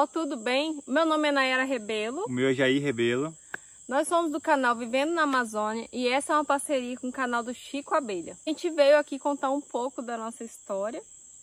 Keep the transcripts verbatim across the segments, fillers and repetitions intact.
pessoal, tudo bem? Meu nome é Nayara Rebelo. O meu é Jair Rebelo. Nós somos do canal Vivendo na Amazônia e essa é uma parceria com o canal do Chico Abelha. A gente veio aqui contar um pouco da nossa história.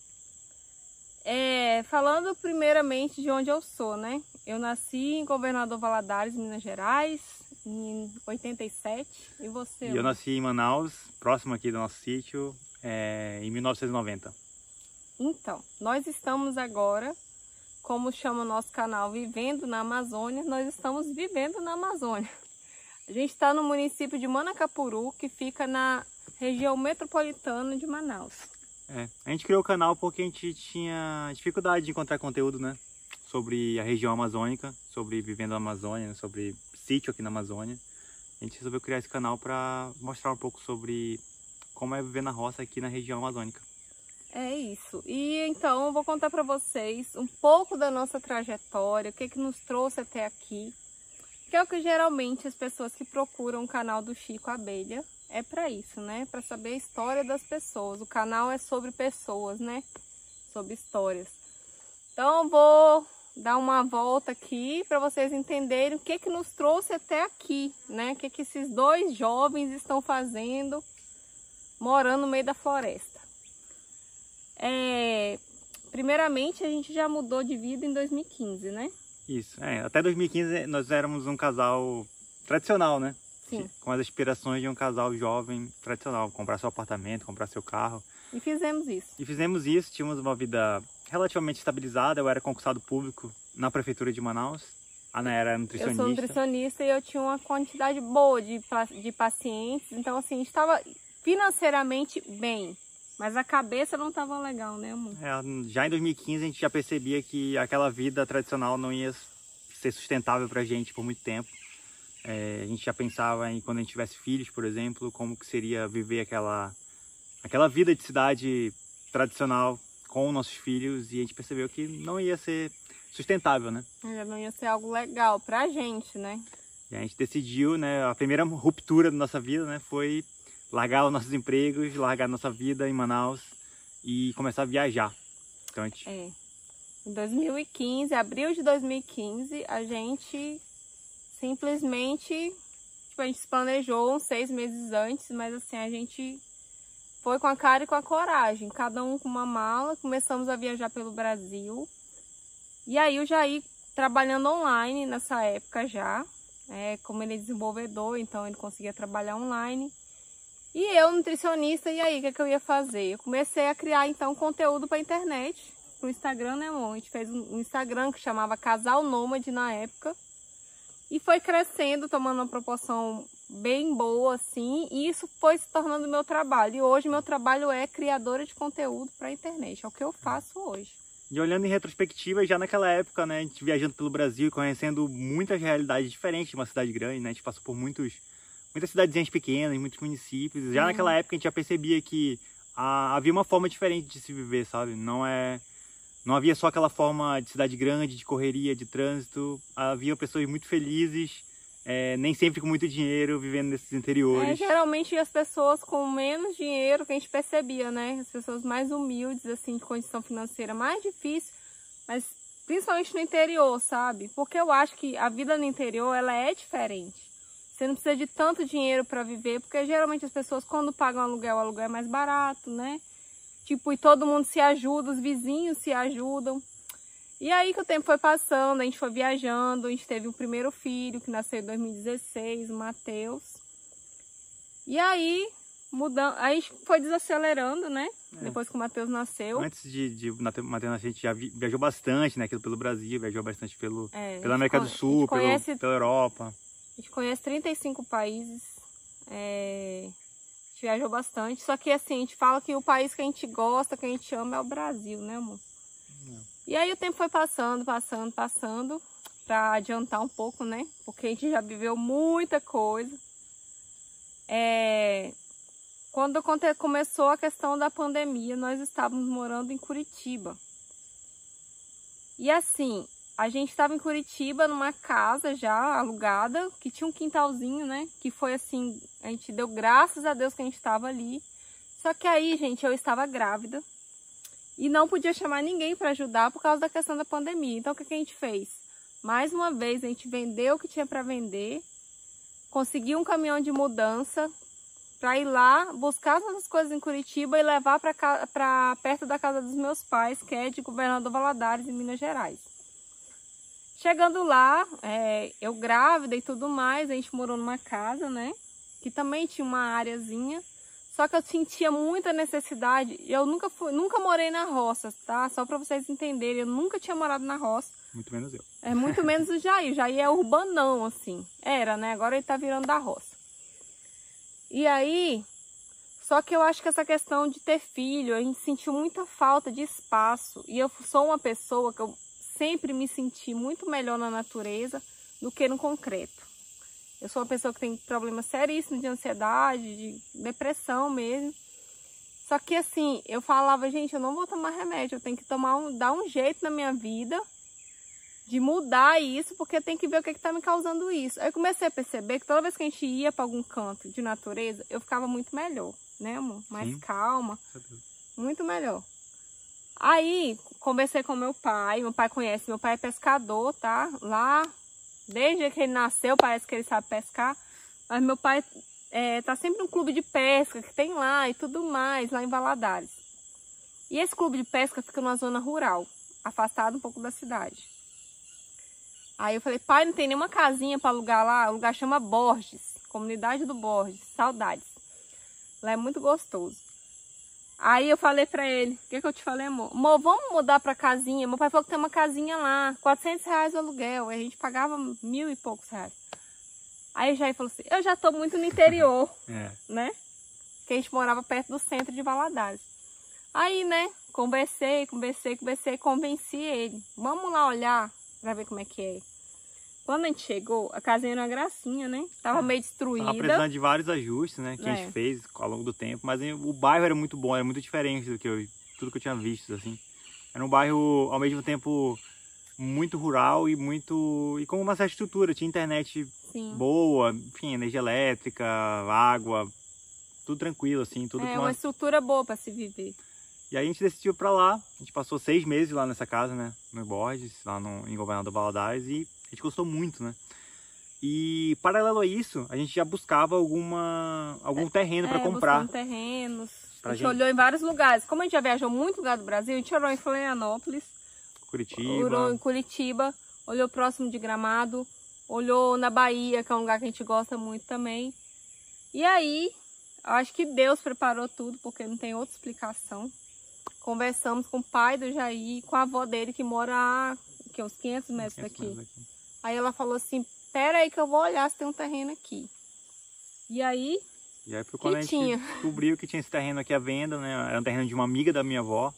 É, falando primeiramente de onde eu sou, né? Eu nasci em Governador Valadares, Minas Gerais, em oitenta e sete. E você? E eu nasci em Manaus, próximo aqui do nosso sítio, é, em mil novecentos e noventa. Então, nós estamos agora, como chama o nosso canal, Vivendo na Amazônia, nós estamos vivendo na Amazônia. A gente está no município de Manacapuru, que fica na região metropolitana de Manaus. É, a gente criou o canal porque a gente tinha dificuldade de encontrar conteúdo, né? Sobre a região amazônica, sobre vivendo na Amazônia, sobre sítio aqui na Amazônia. A gente resolveu criar esse canal para mostrar um pouco sobre como é viver na roça aqui na região amazônica. É isso. E então eu vou contar para vocês um pouco da nossa trajetória, o que que nos trouxe até aqui, que é o que geralmente as pessoas que procuram o canal do Chico Abelha é para isso, né? Para saber a história das pessoas. O canal é sobre pessoas, né? Sobre histórias. Então eu vou dar uma volta aqui para vocês entenderem o que que nos trouxe até aqui, né? O que que esses dois jovens estão fazendo morando no meio da floresta. É, primeiramente, a gente já mudou de vida em dois mil e quinze, né? Isso, é, até dois mil e quinze nós éramos um casal tradicional, né? Sim. Com as aspirações de um casal jovem tradicional, comprar seu apartamento, comprar seu carro. E fizemos isso. E fizemos isso, tínhamos uma vida relativamente estabilizada, eu era concursado público na prefeitura de Manaus, a Nayara era nutricionista. Eu sou nutricionista e eu tinha uma quantidade boa de, de pacientes, então assim, a gente estava financeiramente bem. Mas a cabeça não estava legal, né, amor? É, já em dois mil e quinze a gente já percebia que aquela vida tradicional não ia ser sustentável pra gente por muito tempo. É, a gente já pensava em quando a gente tivesse filhos, por exemplo, como que seria viver aquela, aquela vida de cidade tradicional com nossos filhos, e a gente percebeu que não ia ser sustentável, né? Já não ia ser algo legal pra gente, né? E a gente decidiu, né, a primeira ruptura da nossa vida, né, foi largar os nossos empregos, largar a nossa vida em Manaus e começar a viajar. Então, a gente... É. Em dois mil e quinze, abril de dois mil e quinze, a gente simplesmente, tipo, a gente se planejou uns seis meses antes, mas assim, a gente foi com a cara e com a coragem, cada um com uma mala, começamos a viajar pelo Brasil. E aí o Jair trabalhando online nessa época já, é, como ele é desenvolvedor, então ele conseguia trabalhar online. E eu, nutricionista, e aí, o que, é que eu ia fazer? Eu comecei a criar, então, conteúdo para a internet, para o Instagram, né, amor? A gente fez um Instagram que chamava Casal Nômade na época. E foi crescendo, tomando uma proporção bem boa, assim, e isso foi se tornando meu trabalho. E hoje meu trabalho é criadora de conteúdo para a internet, é o que eu faço hoje. E olhando em retrospectiva, já naquela época, né, a gente viajando pelo Brasil e conhecendo muitas realidades diferentes de uma cidade grande, né? A gente passou por muitos... muitas cidadezinhas pequenas, muitos municípios. Já uhum. naquela época a gente já percebia que ah, havia uma forma diferente de se viver, sabe? Não, é, não havia só aquela forma de cidade grande, de correria, de trânsito. Havia pessoas muito felizes, é, nem sempre com muito dinheiro, vivendo nesses interiores. É, geralmente as pessoas com menos dinheiro que a gente percebia, né? As pessoas mais humildes, assim, de condição financeira mais difícil, mas principalmente no interior, sabe? Porque eu acho que a vida no interior, ela é diferente. Você não precisa de tanto dinheiro para viver, porque geralmente as pessoas quando pagam aluguel, o aluguel é mais barato, né? Tipo, e todo mundo se ajuda, os vizinhos se ajudam. E aí que o tempo foi passando, a gente foi viajando, a gente teve o primeiro filho, que nasceu em dois mil e dezesseis, o Matheus. E aí, mudando, aí a gente foi desacelerando, né? É. Depois que o Matheus nasceu. Antes de, de o Matheus nascer, a gente já viajou bastante, né? Pelo Brasil, viajou bastante pelo, é, pela América do Sul, conhece... pelo, pela Europa. A gente conhece trinta e cinco países, é... a gente viajou bastante, só que assim, a gente fala que o país que a gente gosta, que a gente ama é o Brasil, né, amor? Não. E aí o tempo foi passando, passando, passando, para adiantar um pouco, né? Porque a gente já viveu muita coisa. É... Quando começou a questão da pandemia, nós estávamos morando em Curitiba. E assim... A gente estava em Curitiba, numa casa já alugada, que tinha um quintalzinho, né? Que foi assim, a gente deu graças a Deus que a gente estava ali. Só que aí, gente, eu estava grávida. E não podia chamar ninguém para ajudar por causa da questão da pandemia. Então, o que, que a gente fez? Mais uma vez, a gente vendeu o que tinha para vender, conseguiu um caminhão de mudança para ir lá buscar essas coisas em Curitiba e levar para perto da casa dos meus pais, que é de Governador Valadares, em Minas Gerais. Chegando lá, é, eu grávida e tudo mais, a gente morou numa casa, né? Que também tinha uma areazinha. Só que eu sentia muita necessidade. Eu nunca fui, nunca morei na roça, tá? Só para vocês entenderem, eu nunca tinha morado na roça. Muito menos eu. É muito menos o Jair. O Jair é urbanão, assim. Era, né? Agora ele tá virando da roça. E aí, só que eu acho que essa questão de ter filho, a gente sentiu muita falta de espaço. E eu sou uma pessoa que eu sempre me senti muito melhor na natureza do que no concreto. Eu sou uma pessoa que tem problemas seríssimos de ansiedade, de depressão mesmo. Só que assim, eu falava, gente, eu não vou tomar remédio, eu tenho que tomar um, dar um jeito na minha vida de mudar isso, porque tem que ver o que está me causando isso. Aí eu comecei a perceber que toda vez que a gente ia para algum canto de natureza, eu ficava muito melhor, né, amor? Mais Sim. calma, muito melhor. Aí, conversei com meu pai, meu pai conhece, meu pai é pescador, tá? Lá, desde que ele nasceu, parece que ele sabe pescar, mas meu pai é, tá sempre no clube de pesca que tem lá e tudo mais, lá em Valadares. E esse clube de pesca fica numa zona rural, afastado um pouco da cidade. Aí eu falei, pai, não tem nenhuma casinha para alugar lá? O lugar chama Borges, Comunidade do Borges, saudades. Lá é muito gostoso. Aí eu falei pra ele, o que que eu te falei, amor? Amor, vamos mudar pra casinha. Meu pai falou que tem uma casinha lá, quatrocentos reais o aluguel. Aí a gente pagava mil e poucos reais. Aí o Jair falou assim, eu já tô muito no interior, é. né? Porque a gente morava perto do centro de Valadares. Aí, né, conversei, conversei, conversei, convenci ele. Vamos lá olhar pra ver como é que é. Quando a gente chegou, a casinha era uma gracinha, né? Tava meio destruída. Tava precisando de vários ajustes, né? Que é. a gente fez ao longo do tempo. Mas o bairro era muito bom, era muito diferente do que eu, tudo que eu tinha visto, assim. Era um bairro, ao mesmo tempo, muito rural e muito... E com uma certa estrutura. Tinha internet Sim. boa, enfim, energia elétrica, água, tudo tranquilo, assim. Tudo é, com uma... uma estrutura boa para se viver. E aí a gente decidiu pra lá. A gente passou seis meses lá nessa casa, né? No Borges, lá no, em Governador Valadares. E a gente gostou muito, né? E paralelo a isso, a gente já buscava alguma, algum terreno é, para comprar. terrenos. A gente, gente olhou em vários lugares. Como a gente já viajou muito lugar do Brasil, a gente olhou em Florianópolis. Curitiba. Olhou em Curitiba. Olhou próximo de Gramado. Olhou na Bahia, que é um lugar que a gente gosta muito também. E aí, acho que Deus preparou tudo, porque não tem outra explicação. Conversamos com o pai do Jair e com a avó dele, que mora a que, uns quinhentos metros daqui. Metros daqui. Aí ela falou assim, pera aí que eu vou olhar se tem um terreno aqui. E aí, e aí foi quando a gente tinha? descobriu que tinha esse terreno aqui à venda, né? Era um terreno de uma amiga da minha avó.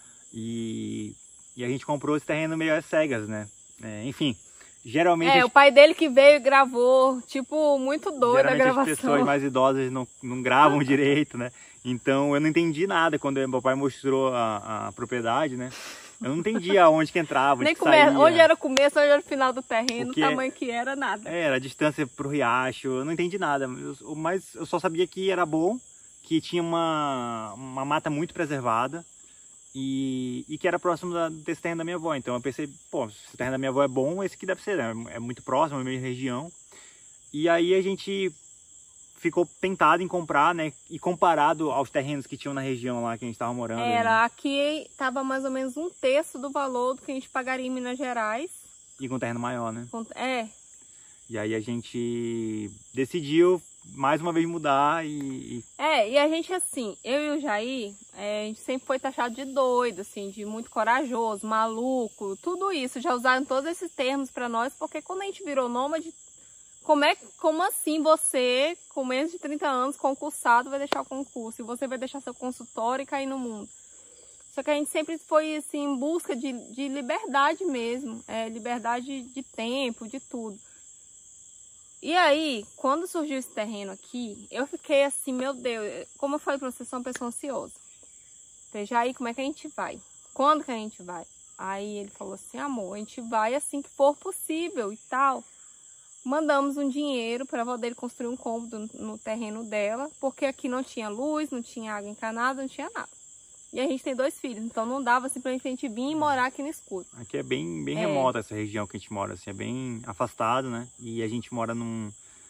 E, e a gente comprou esse terreno meio às cegas, né? É, enfim, geralmente... É, gente... o pai dele que veio e gravou, tipo, muito doido a gravação. As pessoas mais idosas não, não gravam direito, né? Então eu não entendi nada quando meu pai mostrou a, a propriedade, né? Eu não entendia aonde que entrava, onde Nem que come... saía. Onde era o começo, onde era o final do terreno, o que... tamanho que era, nada. É, era a distância pro riacho, eu não entendi nada. Eu, mas eu só sabia que era bom, que tinha uma, uma mata muito preservada e, e que era próximo da, desse terreno da minha avó. Então eu pensei, pô, se o terreno da minha avó é bom, esse aqui deve ser, né? É muito próximo, é a mesma região. E aí a gente ficou tentado em comprar, né? E comparado aos terrenos que tinham na região lá que a gente estava morando. Era, né? Aqui tava mais ou menos um terço do valor do que a gente pagaria em Minas Gerais. E com terreno maior, né? É. E aí a gente decidiu mais uma vez mudar e... É, e a gente assim, eu e o Jair, é, a gente sempre foi taxado de doido, assim, de muito corajoso, maluco, tudo isso. Já usaram todos esses termos para nós, porque quando a gente virou nômade, Como, é, como assim você, com menos de trinta anos, concursado, vai deixar o concurso? E você vai deixar seu consultório e cair no mundo? Só que a gente sempre foi assim, em busca de, de liberdade mesmo. É, liberdade de tempo, de tudo. E aí, quando surgiu esse terreno aqui, eu fiquei assim, meu Deus, como eu falei pra você, sou uma pessoa ansiosa. Veja aí, como é que a gente vai? Quando que a gente vai? Aí ele falou assim, amor, a gente vai assim que for possível e tal. Mandamos um dinheiro para a avó dele construir um cômodo no terreno dela, porque aqui não tinha luz, não tinha água encanada, não tinha nada. E a gente tem dois filhos, então não dava simplesmente a gente vir e morar aqui no escuro. Aqui é bem, bem É. remota essa região que a gente mora, assim, é bem afastado, né? E a gente mora num,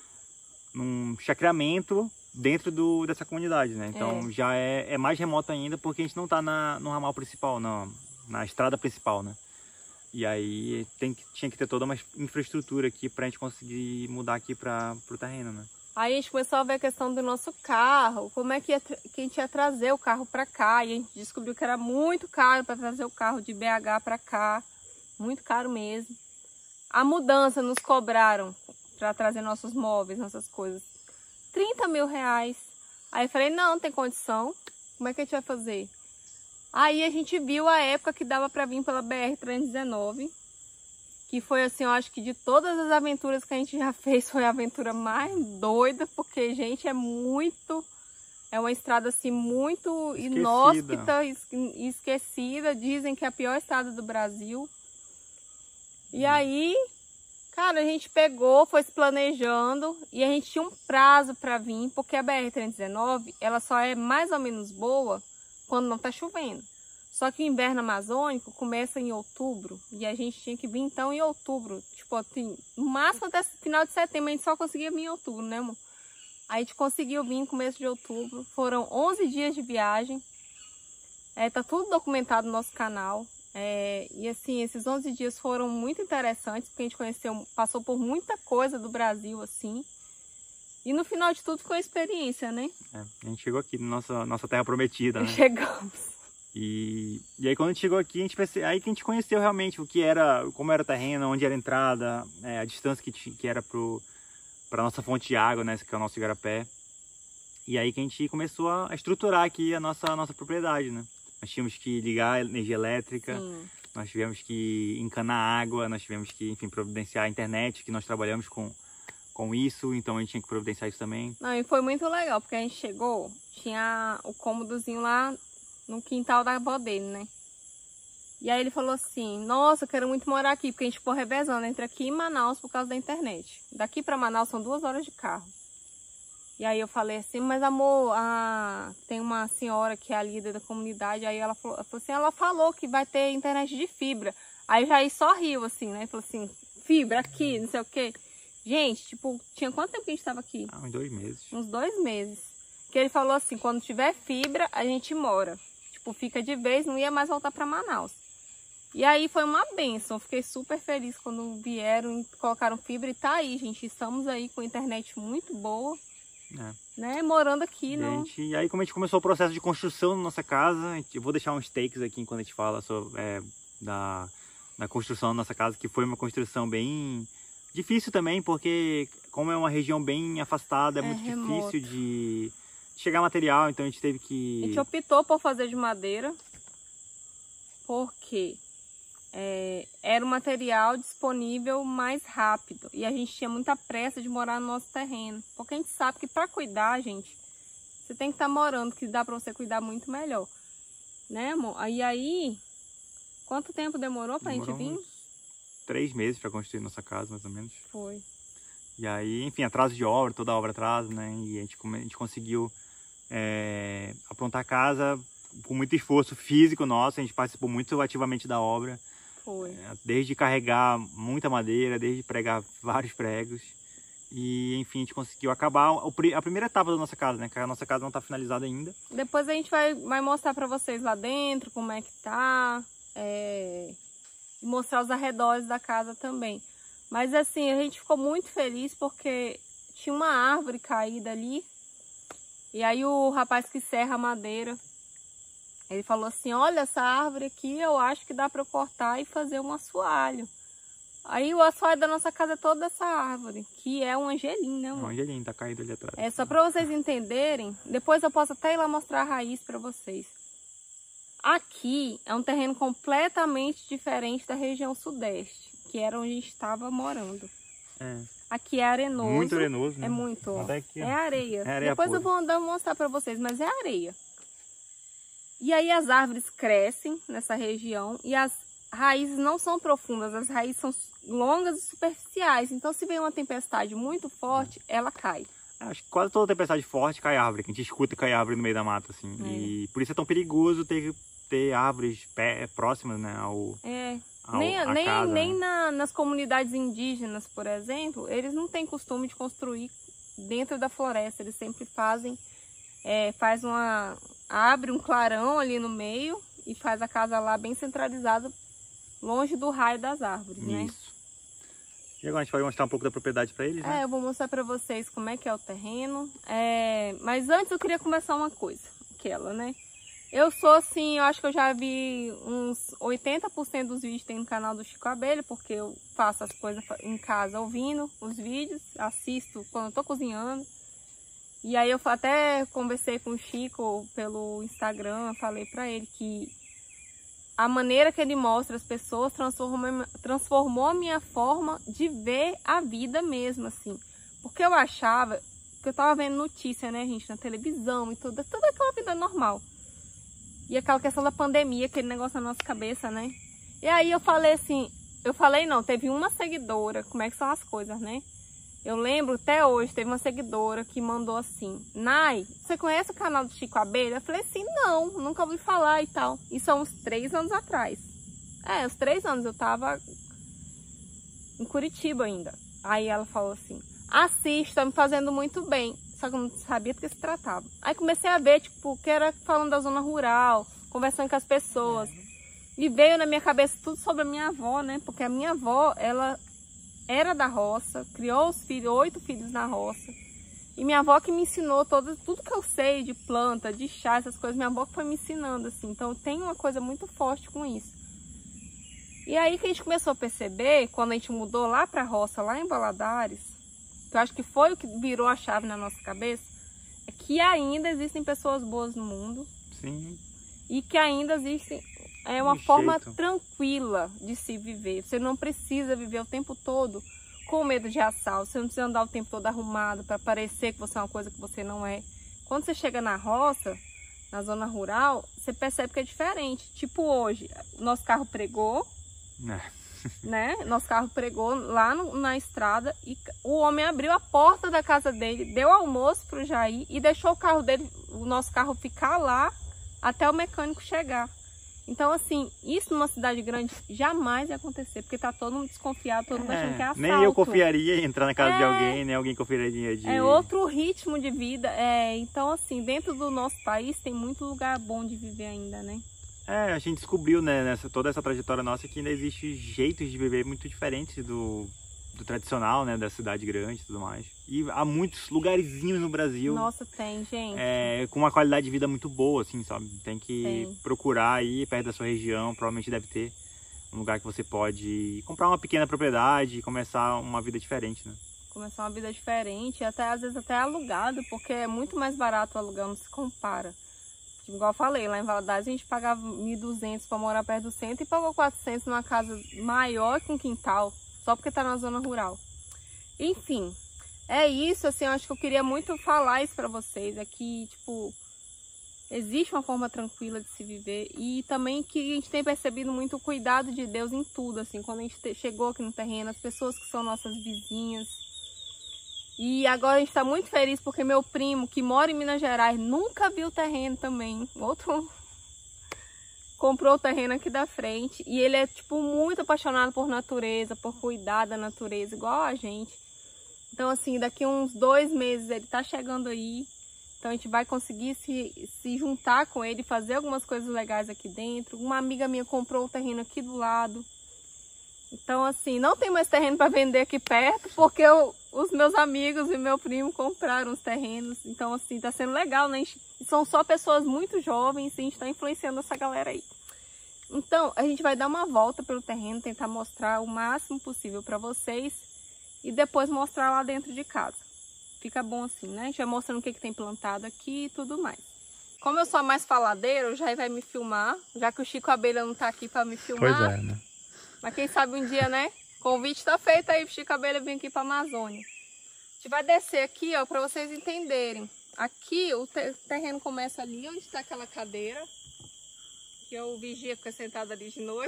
num chacreamento dentro do, dessa comunidade, né? Então É. já é, é mais remoto ainda porque a gente não tá na, no ramal principal, na, na estrada principal, né? E aí tem que, tinha que ter toda uma infraestrutura aqui pra gente conseguir mudar aqui para pro terreno, né? Aí a gente começou a ver a questão do nosso carro, como é que, ia, que a gente ia trazer o carro para cá. E a gente descobriu que era muito caro para trazer o carro de B H para cá, muito caro mesmo. A mudança nos cobraram para trazer nossos móveis, nossas coisas, trinta mil reais. Aí eu falei, não, não tem condição, como é que a gente vai fazer? Aí a gente viu a época que dava para vir pela B R trezentos e dezenove. Que foi assim, eu acho que de todas as aventuras que a gente já fez, foi a aventura mais doida, porque, gente, é muito... É uma estrada, assim, muito Esquecida. inóspita e esquecida. Dizem que é a pior estrada do Brasil. E aí, cara, a gente pegou, foi se planejando, e a gente tinha um prazo para vir, porque a B R trezentos e dezenove, ela só é mais ou menos boa quando não tá chovendo. Só que o inverno amazônico começa em outubro, e a gente tinha que vir então em outubro. Tipo, assim, no máximo até final de setembro, a gente só conseguia vir em outubro, né, amor? Aí a gente conseguiu vir no começo de outubro. Foram onze dias de viagem. É, tá tudo documentado no nosso canal. É, e assim, esses onze dias foram muito interessantes, porque a gente conheceu, passou por muita coisa do Brasil, assim. E no final de tudo ficou uma experiência, né? É, a gente chegou aqui na nossa, nossa terra prometida, né? Chegamos. E, e aí quando a gente chegou aqui, a gente perce... aí que a gente conheceu realmente o que era, como era o terreno, onde era a entrada, é, a distância que, tinha, que era para a nossa fonte de água, né, que é o nosso igarapé. E aí que a gente começou a estruturar aqui a nossa, a nossa propriedade, né? Nós tínhamos que ligar a energia elétrica, Sim. Nós tivemos que encanar água, nós tivemos que, enfim, providenciar a internet, que nós trabalhamos com, com isso, então a gente tinha que providenciar isso também. Não, e foi muito legal, porque a gente chegou, tinha o cômodozinho lá no quintal da avó dele, né? E aí ele falou assim, nossa, eu quero muito morar aqui, porque a gente ficou revezando entre aqui e Manaus por causa da internet. Daqui para Manaus são duas horas de carro. E aí eu falei assim, mas amor, a... tem uma senhora que é a líder da comunidade, aí ela falou, ela falou assim, ela falou que vai ter internet de fibra. Aí o Jair só riu assim, né? Falou assim, fibra aqui, não sei o quê. Gente, tipo, tinha quanto tempo que a gente estava aqui? Ah, uns dois meses. Uns dois meses. Que ele falou assim, quando tiver fibra, a gente mora. Tipo, fica de vez, não ia mais voltar para Manaus. E aí foi uma bênção, fiquei super feliz quando vieram e colocaram fibra e tá aí, gente. Estamos aí com internet muito boa, É. né? Morando aqui, E, não. gente, e aí como a gente começou o processo de construção na nossa casa, a gente, eu vou deixar uns takes aqui enquanto a gente fala sobre, é, da, da construção da nossa casa, que foi uma construção bem difícil também, porque como é uma região bem afastada, é, É muito remoto. difícil de chegar material, então a gente teve que... A gente optou por fazer de madeira, porque é, era um material disponível mais rápido. E a gente tinha muita pressa de morar no nosso terreno. Porque a gente sabe que para cuidar, gente, você tem que estar morando, que dá para você cuidar muito melhor. Né, amor? E aí, quanto tempo demorou pra Demorou gente vir? uns três meses para construir nossa casa, mais ou menos. Foi. E aí, enfim, atraso de obra, toda a obra atrasa, né? E a gente, a gente conseguiu é, aprontar a casa com muito esforço físico nosso, a gente participou muito ativamente da obra. Foi. É, desde carregar muita madeira, desde pregar vários pregos. E, enfim, a gente conseguiu acabar a primeira etapa da nossa casa, né? Que a nossa casa não está finalizada ainda. Depois a gente vai, vai mostrar pra vocês lá dentro como é que tá. É, e mostrar os arredores da casa também. Mas assim, a gente ficou muito feliz porque tinha uma árvore caída ali. E aí o rapaz que serra a madeira, ele falou assim, olha, essa árvore aqui eu acho que dá para eu cortar e fazer um assoalho. Aí o assoalho da nossa casa é toda essa árvore, que é um angelim, né, amor? Um angelim, tá caído ali atrás. É só para vocês entenderem, depois eu posso até ir lá mostrar a raiz para vocês. Aqui é um terreno completamente diferente da região sudeste, que era onde a gente estava morando. É. Aqui é arenoso. Muito arenoso, né? É muito. Até aqui, é areia. é areia Depois pura. eu vou andar e mostrar para vocês, mas é areia. E aí as árvores crescem nessa região e as raízes não são profundas, as raízes são longas e superficiais. Então se vem uma tempestade muito forte, ela cai. Acho que quase toda tempestade forte cai árvore, que a gente escuta cair árvore no meio da mata, assim. É. E por isso é tão perigoso ter, ter árvores pé, próximas, né, ao... É. Ao, nem nem, casa, nem né? na, nas comunidades indígenas, por exemplo, eles não têm costume de construir dentro da floresta. Eles sempre fazem, é, faz uma, abre um clarão ali no meio e faz a casa lá bem centralizada, longe do raio das árvores, né? Isso. E agora a gente vai mostrar um pouco da propriedade para eles, né? É, eu vou mostrar para vocês como é que é o terreno. É, mas antes eu queria começar uma coisa, aquela, né? Eu sou assim, eu acho que eu já vi uns oitenta por cento dos vídeos que tem no canal do Chico Abelha, porque eu faço as coisas em casa ouvindo os vídeos, assisto quando eu tô cozinhando. E aí eu até conversei com o Chico pelo Instagram, falei pra ele que a maneira que ele mostra as pessoas transformou, transformou a minha forma de ver a vida mesmo, assim. Porque eu achava, que eu tava vendo notícia, né, gente, na televisão e tudo, toda aquela vida normal. E aquela questão da pandemia, aquele negócio na nossa cabeça, né? E aí eu falei assim, eu falei não, teve uma seguidora, como é que são as coisas, né? Eu lembro até hoje, teve uma seguidora que mandou assim, Nai, você conhece o canal do Chico Abelha? Eu falei assim, não, nunca ouvi falar e tal. Isso há uns três anos atrás. É, uns três anos, eu tava em Curitiba ainda. Aí ela falou assim, assista, tá me fazendo muito bem. Só que eu não sabia do que se tratava. Aí comecei a ver, tipo, que era falando da zona rural, conversando com as pessoas. E veio na minha cabeça tudo sobre a minha avó, né? Porque a minha avó, ela era da roça, criou os filhos, oito filhos na roça. E minha avó que me ensinou todo, tudo que eu sei de planta, de chá, essas coisas, minha avó que foi me ensinando, assim. Então eu tenho uma coisa muito forte com isso. E aí que a gente começou a perceber, quando a gente mudou lá pra roça, lá em Valadares, que eu acho que foi o que virou a chave na nossa cabeça, é que ainda existem pessoas boas no mundo. Sim. E que ainda existe é, uma de forma jeito. tranquila de se viver. Você não precisa viver o tempo todo com medo de assalto. Você não precisa andar o tempo todo arrumado para parecer que você é uma coisa que você não é. Quando você chega na roça, na zona rural, você percebe que é diferente. Tipo hoje, o nosso carro pregou. É. Né? Nosso carro pregou lá no, na estrada e o homem abriu a porta da casa dele, deu almoço pro Jair e deixou o carro dele, o nosso carro ficar lá até o mecânico chegar. Então, assim, isso numa cidade grande jamais ia acontecer, porque tá todo mundo desconfiado, todo mundo É, achando que é assalto. nem eu confiaria em entrar na casa é, de alguém, nem alguém confiaria de... É outro ritmo de vida. É, então, assim, dentro do nosso país tem muito lugar bom de viver ainda, né? É, a gente descobriu, né, nessa, toda essa trajetória nossa que ainda existe jeitos de viver muito diferentes do, do tradicional, né, da cidade grande e tudo mais. E há muitos lugarzinhos no Brasil. Nossa, tem, gente. É, com uma qualidade de vida muito boa, assim, sabe? Tem que tem. procurar aí perto da sua região, provavelmente deve ter um lugar que você pode comprar uma pequena propriedade e começar uma vida diferente, né? Começar uma vida diferente, até às vezes até alugado, porque é muito mais barato o aluguel, não se compara. Igual eu falei, lá em Valadares a gente pagava mil e duzentos para morar perto do centro e pagou quatrocentos numa casa maior com quintal, só porque tá na zona rural. Enfim, é isso, assim, eu acho que eu queria muito falar isso para vocês, é que, tipo, existe uma forma tranquila de se viver e também que a gente tem percebido muito o cuidado de Deus em tudo, assim, quando a gente chegou aqui no terreno, as pessoas que são nossas vizinhas. E agora a gente está muito feliz porque meu primo, que mora em Minas Gerais, nunca viu o terreno também. Outro comprou o terreno aqui da frente. E ele é, tipo, muito apaixonado por natureza, por cuidar da natureza, igual a gente. Então, assim, daqui uns dois meses ele tá chegando aí. Então a gente vai conseguir se, se juntar com ele, fazer algumas coisas legais aqui dentro. Uma amiga minha comprou o terreno aqui do lado. Então, assim, não tem mais terreno para vender aqui perto, porque eu, os meus amigos e meu primo compraram os terrenos. Então, assim, tá sendo legal, né? E são só pessoas muito jovens e a gente tá influenciando essa galera aí. Então, a gente vai dar uma volta pelo terreno, tentar mostrar o máximo possível para vocês e depois mostrar lá dentro de casa. Fica bom assim, né? A gente vai mostrando o que, que tem plantado aqui e tudo mais. Como eu sou a mais faladeira, o Jair vai me filmar, já que o Chico Abelha não tá aqui para me filmar. Pois é, né? Mas quem sabe um dia, né? Convite tá feito aí pro Chico Abelha vir aqui pra Amazônia. A gente vai descer aqui, ó, pra vocês entenderem. Aqui o terreno começa ali, onde tá aquela cadeira. Que eu vigia, fica sentada ali de noite.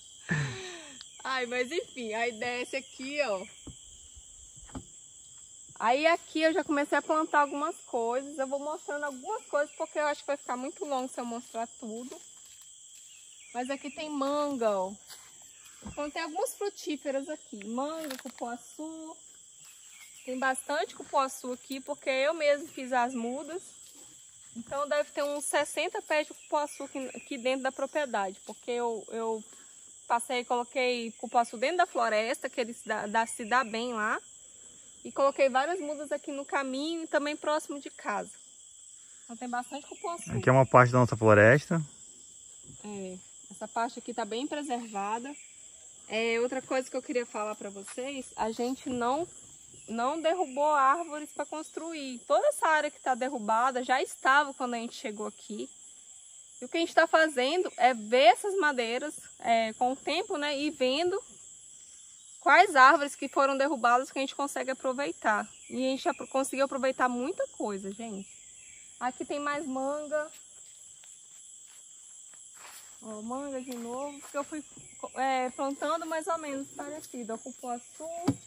Ai, mas enfim, aí desce aqui, ó. Aí aqui eu já comecei a plantar algumas coisas. Eu vou mostrando algumas coisas porque eu acho que vai ficar muito longo se eu mostrar tudo. Mas aqui tem manga, ó. Plantei algumas frutíferas aqui. Manga, cupuaçu. Tem bastante cupuaçu aqui porque eu mesmo fiz as mudas. Então deve ter uns sessenta pés de cupuaçu aqui, aqui dentro da propriedade. Porque eu, eu passei e coloquei cupuaçu dentro da floresta, que ele se dá, dá, se dá bem lá. E coloquei várias mudas aqui no caminho e também próximo de casa. Então tem bastante cupuaçu. Aqui é uma parte da nossa floresta. É, essa parte aqui tá bem preservada. É, outra coisa que eu queria falar para vocês, a gente não, não derrubou árvores para construir. Toda essa área que está derrubada já estava quando a gente chegou aqui. E o que a gente está fazendo é ver essas madeiras é, com o tempo, né, e vendo quais árvores que foram derrubadas que a gente consegue aproveitar. E a gente já conseguiu aproveitar muita coisa, gente. Aqui tem mais manga. Ó, manga de novo, porque eu fui é, plantando mais ou menos parecido. Ó, cupuaçu.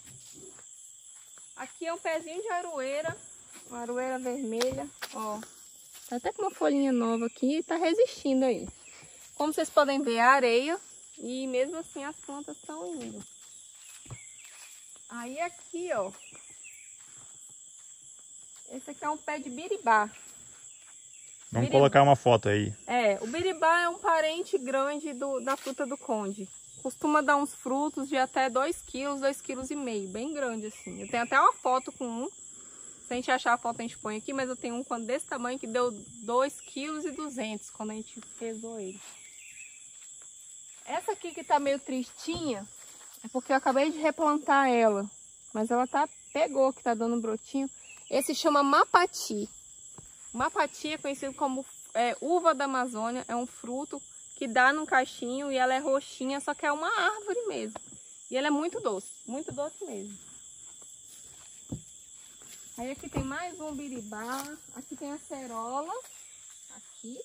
Aqui é um pezinho de aroeira, uma aroeira vermelha, ó. Tá até com uma folhinha nova aqui e tá resistindo aí. Como vocês podem ver, é areia e mesmo assim as plantas estão indo. Aí aqui, ó, esse aqui é um pé de biribá. Vamos biribá. colocar uma foto aí. É, o biribá é um parente grande do, da fruta do conde. Costuma dar uns frutos de até dois quilos, dois quilos e meio, bem grande assim. Eu tenho até uma foto com um. Se a gente achar a foto a gente põe aqui, mas eu tenho um quando desse tamanho que deu dois quilos e duzentos quando a gente pesou ele. Essa aqui que tá meio tristinha, é porque eu acabei de replantar ela. Mas ela tá, pegou, que tá dando um brotinho. Esse chama mapati. Mapati é conhecido como é, uva da Amazônia. É um fruto que dá num cachinho e ela é roxinha, só que é uma árvore mesmo. E ela é muito doce, muito doce mesmo. Aí aqui tem mais um biribá. Aqui tem a cerola. Aqui.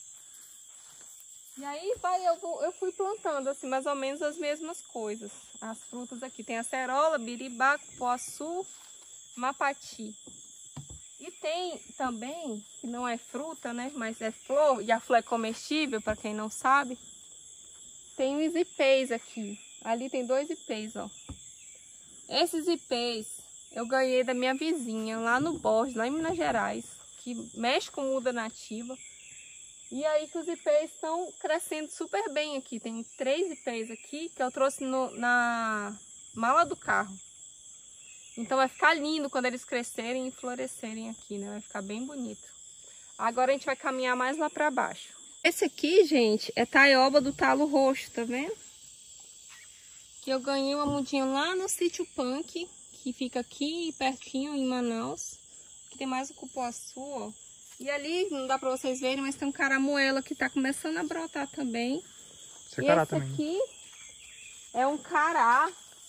E aí vai, eu, vou, eu fui plantando assim, mais ou menos as mesmas coisas. As frutas aqui. Tem a cerola, biribá, cupuaçu, mapati. E tem também, que não é fruta, né? Mas é flor, e a flor é comestível, para quem não sabe. Tem os ipês aqui. Ali tem dois ipês, ó. Esses ipês eu ganhei da minha vizinha, lá no Borges, lá em Minas Gerais, que mexe com muda nativa. E aí que os ipês estão crescendo super bem aqui. Tem três ipês aqui que eu trouxe no, na mala do carro. Então vai ficar lindo quando eles crescerem e florescerem aqui, né? Vai ficar bem bonito. Agora a gente vai caminhar mais lá pra baixo. Esse aqui, gente, é taioba do talo roxo, tá vendo? Que eu ganhei uma mudinha lá no sítio Punk, que fica aqui pertinho em Manaus. Aqui tem mais o cupuaçu, ó. E ali, não dá pra vocês verem, mas tem um caramuela que tá começando a brotar também. Esse e cará esse também. aqui é um cará.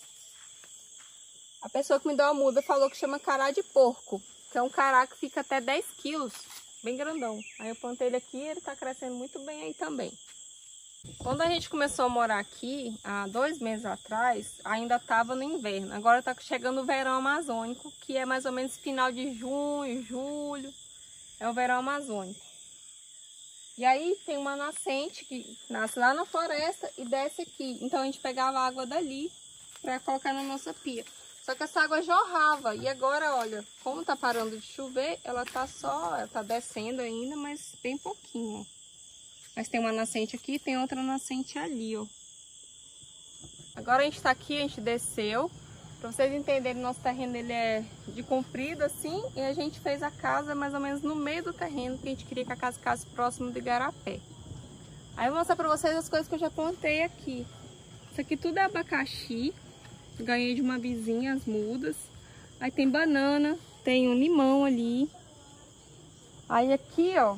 A pessoa que me deu a muda falou que chama cará de porco, que é um cará que fica até dez quilos, bem grandão. Aí eu plantei ele aqui e ele tá crescendo muito bem aí também. Quando a gente começou a morar aqui, há dois meses atrás, ainda estava no inverno. Agora tá chegando o verão amazônico, que é mais ou menos final de junho, julho. É o verão amazônico. E aí tem uma nascente que nasce lá na floresta e desce aqui. Então a gente pegava a água dali para colocar na nossa pia. Só que essa água jorrava. E agora, olha, como tá parando de chover, ela tá só, ela tá descendo ainda, mas bem pouquinho, ó. Mas tem uma nascente aqui e tem outra nascente ali, ó. Agora a gente tá aqui, a gente desceu. Pra vocês entenderem, nosso terreno ele é de comprido assim. E a gente fez a casa mais ou menos no meio do terreno, que a gente queria que a casa ficasse próximo do igarapé. Aí eu vou mostrar pra vocês as coisas que eu já plantei aqui. Isso aqui tudo é abacaxi. Ganhei de uma vizinha as mudas. Aí tem banana, tem um limão ali. Aí aqui, ó.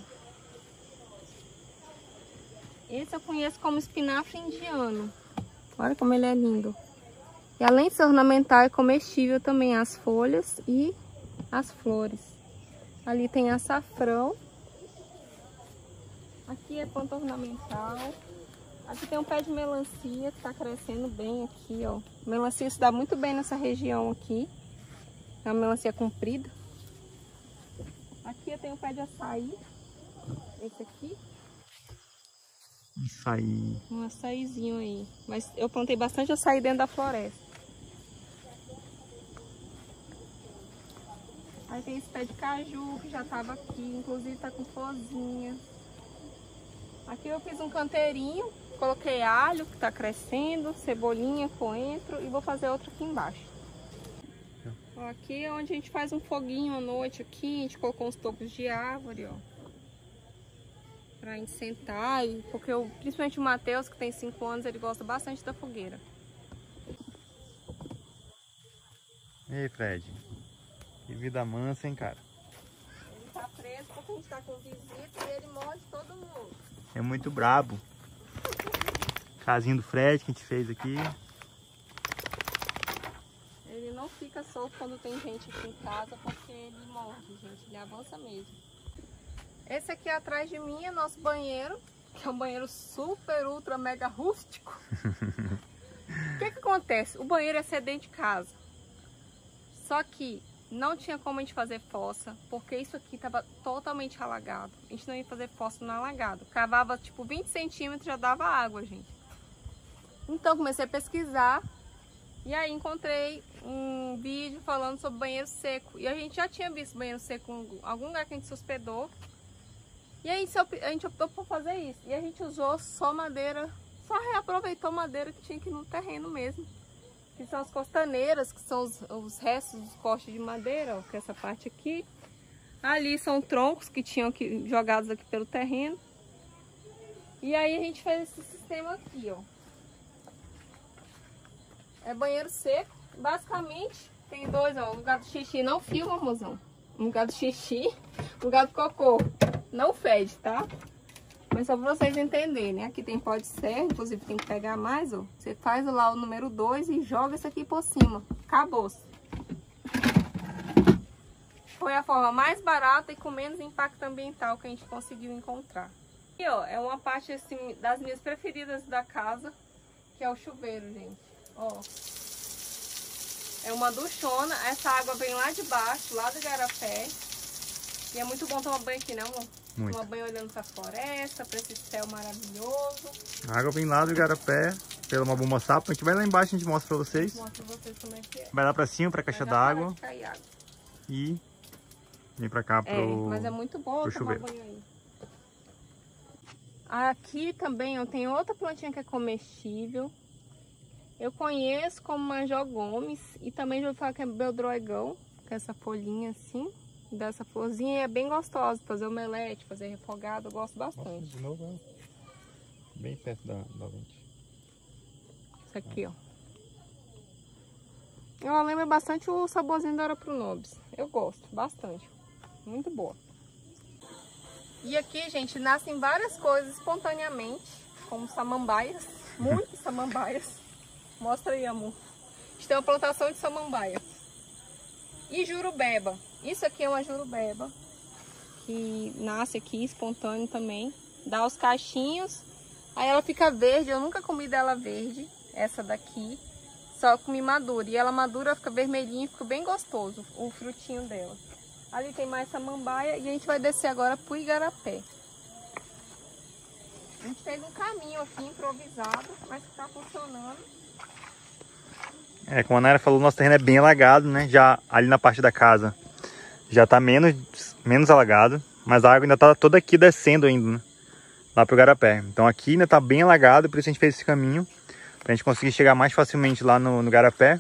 Esse eu conheço como espinafre indiano. Olha como ele é lindo. E além de ser ornamental, é comestível também as folhas e as flores. Ali tem açafrão. Aqui é planta ornamental. Aqui tem um pé de melancia que tá crescendo bem aqui, ó. Melancia se dá muito bem nessa região aqui. É uma melancia comprida. Aqui eu tenho um pé de açaí. Esse aqui. Açaí. Um açaizinho aí. Mas eu plantei bastante açaí dentro da floresta. Aí tem esse pé de caju que já tava aqui. Inclusive tá com florzinha. Aqui eu fiz um canteirinho. Coloquei alho que tá crescendo. Cebolinha, coentro. E vou fazer outro aqui embaixo. Ó, aqui é onde a gente faz um foguinho à noite aqui. A gente colocou uns tocos de árvore, ó. Pra gente sentar, e, porque eu, principalmente o Matheus, que tem cinco anos, ele gosta bastante da fogueira. E aí, Fred? Que vida mansa, hein, cara? Ele tá preso porque a gente tá com visita e ele morde todo mundo. É muito brabo. Casinho do Fred que a gente fez aqui. Ele não fica solto quando tem gente aqui em casa porque ele morde, gente. Ele avança mesmo. Esse aqui atrás de mim é nosso banheiro, que é um banheiro super, ultra, mega rústico. O que que acontece? O banheiro é ser dentro de casa. Só que não tinha como a gente fazer fossa, porque isso aqui estava totalmente alagado. A gente não ia fazer fossa no alagado. Cavava tipo vinte centímetros, já dava água, gente. Então comecei a pesquisar. E aí encontrei um vídeo falando sobre banheiro seco. E a gente já tinha visto banheiro seco em algum lugar que a gente se hospedou. E aí a gente optou por fazer isso. E a gente usou só madeira, só reaproveitou madeira que tinha aqui no terreno mesmo. Que são as costaneiras, que são os, os restos dos cortes de madeira, ó, que é essa parte aqui. Ali são troncos que tinham aqui, jogados aqui pelo terreno. E aí a gente fez esse sistema aqui, ó. É banheiro seco. Basicamente tem dois, ó. O lugar do xixi não filma, mozão. O lugar do xixi, o lugar do cocô. Não fede, tá? Mas só pra vocês entenderem, né? Aqui tem pó de serra, inclusive tem que pegar mais, ó. Você faz lá o número dois e joga isso aqui por cima. Acabou-se. Foi a forma mais barata e com menos impacto ambiental que a gente conseguiu encontrar. E ó, é uma parte assim, das minhas preferidas da casa, que é o chuveiro, gente. Ó. É uma duchona. Essa água vem lá de baixo, lá do igarapé. E é muito bom tomar banho aqui, né, amor? Muito. Tomar banho olhando pra floresta, pra esse céu maravilhoso. A água vem lá do igarapé, pela Mabumba Sapo. A gente vai lá embaixo, a gente mostra pra vocês. Mostra pra vocês como é que é. Vai lá pra cima, pra caixa d'água. E vem pra cá pro É, mas é muito bom tomar chuveiro. banho aí. Aqui também eu tenho outra plantinha que é comestível. Eu conheço como Manjó Gomes e também já ouvi falar que é beldroegão, que é essa folhinha assim, dessa florzinha, e é bem gostosa, fazer omelete, fazer refogado, eu gosto bastante. Nossa, de novo, é bem perto da, da lente. Isso aqui, ó. Ela lembra bastante o saborzinho da Ora Pro Nobis. Eu gosto bastante, muito boa. E aqui, gente, nascem várias coisas espontaneamente, como samambaias, muitas samambaias. Mostra aí, amor. A gente tem uma plantação de samambaia. E jurubeba. Isso aqui é uma jurubeba, que nasce aqui espontâneo também. Dá os cachinhos, aí ela fica verde. Eu nunca comi dela verde, essa daqui. Só comi madura. E ela madura, fica vermelhinha, fica bem gostoso o frutinho dela. Ali tem mais samambaia e a gente vai descer agora pro igarapé. A gente fez um caminho aqui improvisado, mas que tá funcionando. É, como a Nayara falou, nosso terreno é bem alagado, né? Já ali na parte da casa já tá menos, menos alagado, mas a água ainda tá toda aqui descendo ainda, né? Lá pro igarapé. Então aqui ainda tá bem alagado, por isso a gente fez esse caminho, pra gente conseguir chegar mais facilmente lá no, no igarapé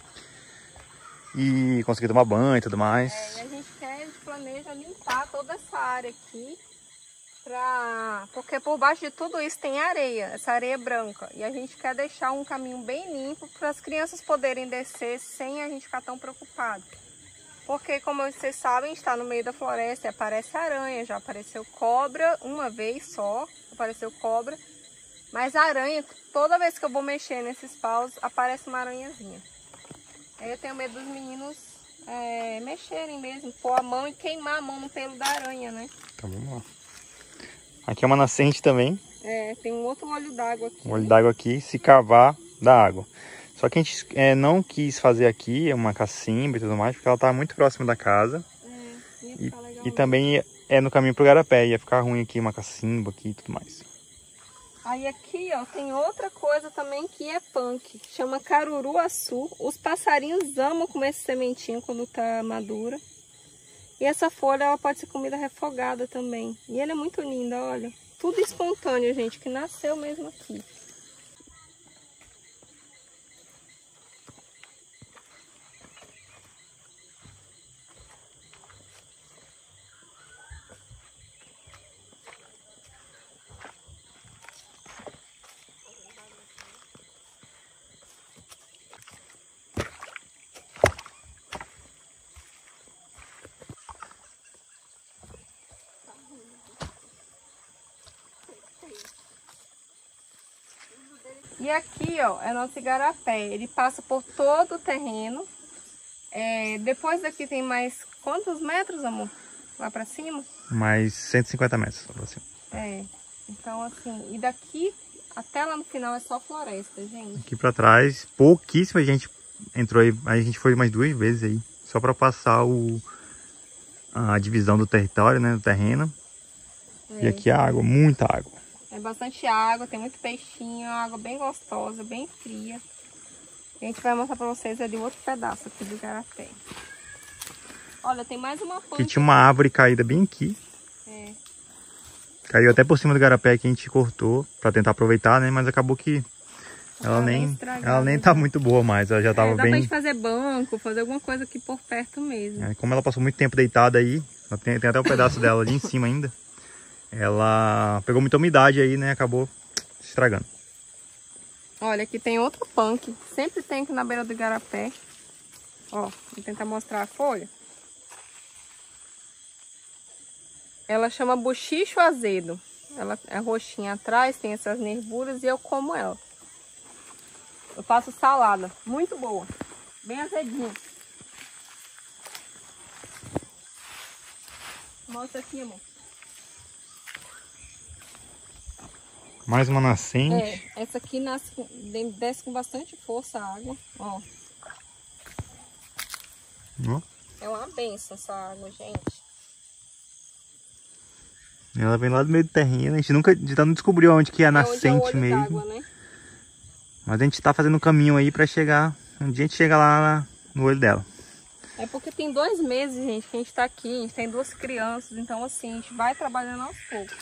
e conseguir tomar banho e tudo mais. É, e a gente quer, a gente planeja limpar toda essa área aqui, pra... porque por baixo de tudo isso tem areia, essa areia branca. E a gente quer deixar um caminho bem limpo para as crianças poderem descer sem a gente ficar tão preocupado. Porque, como vocês sabem, está no meio da floresta e aparece aranha. Já apareceu cobra uma vez só, apareceu cobra. Mas a aranha, toda vez que eu vou mexer nesses paus, aparece uma aranhazinha. Aí eu tenho medo dos meninos é, mexerem mesmo, pôr a mão e queimar a mão no pelo da aranha, né? Então vamos lá. Aqui é uma nascente também. É, tem um outro olho d'água aqui. Um olho d'água aqui, se cavar, dá água. Só Só que a gente é, não quis fazer aqui uma cacimba e tudo mais, porque ela tá muito próxima da casa. É, ia E, ficar legal e também é no caminho pro Garapé, ia ficar ruim aqui uma cacimba aqui e tudo mais. Aí aqui, ó, tem outra coisa também que é punk. Chama caruruaçu. Os passarinhos amam comer esse sementinho quando tá madura. E essa folha, ela pode ser comida refogada também. E ela é muito linda, olha. Tudo espontâneo, gente, que nasceu mesmo aqui. E aqui, ó, é nosso igarapé. Ele passa por todo o terreno. É, depois daqui tem mais quantos metros, amor? Lá pra cima? Mais cento e cinquenta metros lá pra cima. É. Então, assim, e daqui até lá no final é só floresta, gente. Aqui pra trás, pouquíssima gente entrou aí. A gente foi mais duas vezes aí. Só pra passar o, a divisão do território, né? Do terreno. É. E aqui a água, muita água. É bastante água, tem muito peixinho, água bem gostosa, bem fria. A gente vai mostrar pra vocês ali outro pedaço aqui do igarapé. Olha, tem mais uma ponte. Aqui tinha uma árvore caída bem aqui. É. Caiu até por cima do igarapé que a gente cortou pra tentar aproveitar, né? Mas acabou que ela, nem, ela nem tá muito boa mais. Ela já tava é, dá bem... pra gente fazer banco, fazer alguma coisa aqui por perto mesmo. É, como ela passou muito tempo deitada aí, ela tem, tem até um pedaço dela ali em cima ainda. Ela pegou muita umidade aí, né? Acabou estragando. Olha, aqui tem outro punk. Sempre tem aqui na beira do igarapé. Ó, vou tentar mostrar a folha. Ela chama buchicho azedo. Ela é roxinha atrás, tem essas nervuras e eu como ela. Eu faço salada. Muito boa. Bem azedinha. Mostra aqui, amor. Mais uma nascente. É, essa aqui nasce com, desce com bastante força a água, ó. Ó. É uma benção essa água, gente. Ela vem lá do meio do terreno. A gente nunca a gente não descobriu onde que é a É nascente onde é o olho mesmo. d'água, né? Mas a gente tá fazendo um caminho aí pra chegar. Um dia a gente chega lá no olho dela. É porque tem dois meses, gente, que a gente tá aqui. A gente tem duas crianças. Então, assim, a gente vai trabalhando aos poucos.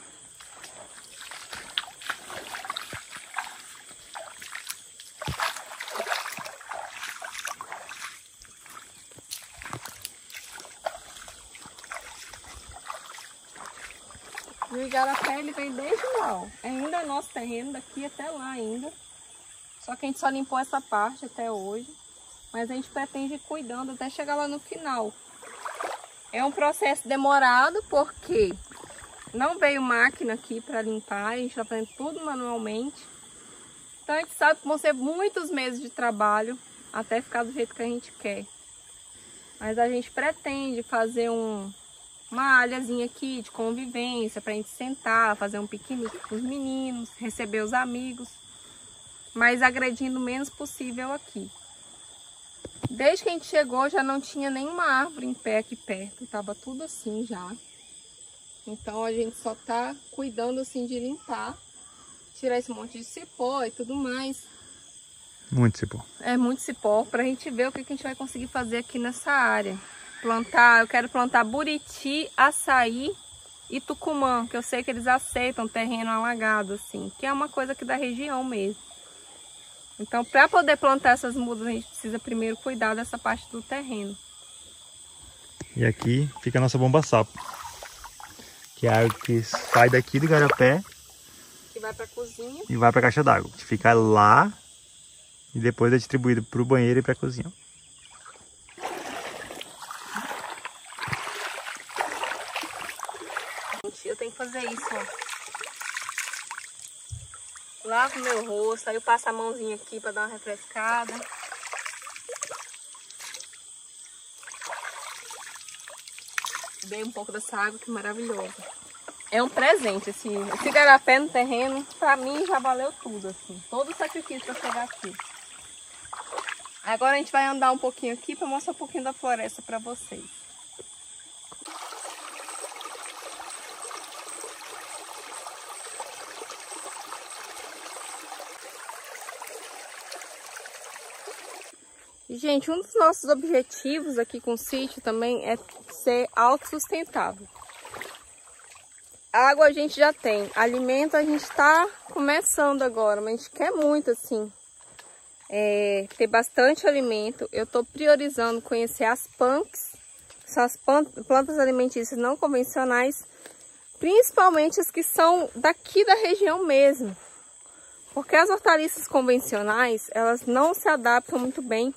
O igarapé, ele vem desde lá, ó. Ainda é nosso terreno, daqui até lá ainda. Só que a gente só limpou essa parte até hoje. Mas a gente pretende ir cuidando até chegar lá no final. É um processo demorado, porque não veio máquina aqui para limpar. A gente está fazendo tudo manualmente. Então a gente sabe que vão ser muitos meses de trabalho até ficar do jeito que a gente quer. Mas a gente pretende fazer um... uma áreazinha aqui de convivência pra gente sentar, fazer um piquenique com os meninos, receber os amigos, mas agredindo o menos possível aqui. Desde que a gente chegou já não tinha nenhuma árvore em pé aqui perto, tava tudo assim já. Então a gente só tá cuidando assim de limpar, tirar esse monte de cipó e tudo mais. Muito cipó. É muito cipó, pra gente ver o que a gente vai conseguir fazer aqui nessa área. Plantar, eu quero plantar buriti, açaí e tucumã, que eu sei que eles aceitam terreno alagado, assim, que é uma coisa aqui da região mesmo. Então, para poder plantar essas mudas, a gente precisa primeiro cuidar dessa parte do terreno. E aqui fica a nossa bomba sapo, que é a água que sai daqui do igarapé Que vai para a cozinha. E vai para a caixa d'água, que fica lá e depois é distribuído para o banheiro e para a cozinha. Eu tenho que fazer isso, ó. Lavo meu rosto, aí eu passo a mãozinha aqui para dar uma refrescada. Dei um pouco dessa água, que maravilhosa. É um presente, esse, esse igarapé no terreno, pra mim já valeu tudo, assim. Todo o sacrifício para chegar aqui. Agora a gente vai andar um pouquinho aqui para mostrar um pouquinho da floresta para vocês. Gente, um dos nossos objetivos aqui com o sítio também é ser autossustentável. Água a gente já tem, alimento a gente está começando agora, mas a gente quer muito assim, é, ter bastante alimento. Eu estou priorizando conhecer as punks, que são as plantas alimentícias não convencionais, principalmente as que são daqui da região mesmo. Porque as hortaliças convencionais, elas não se adaptam muito bem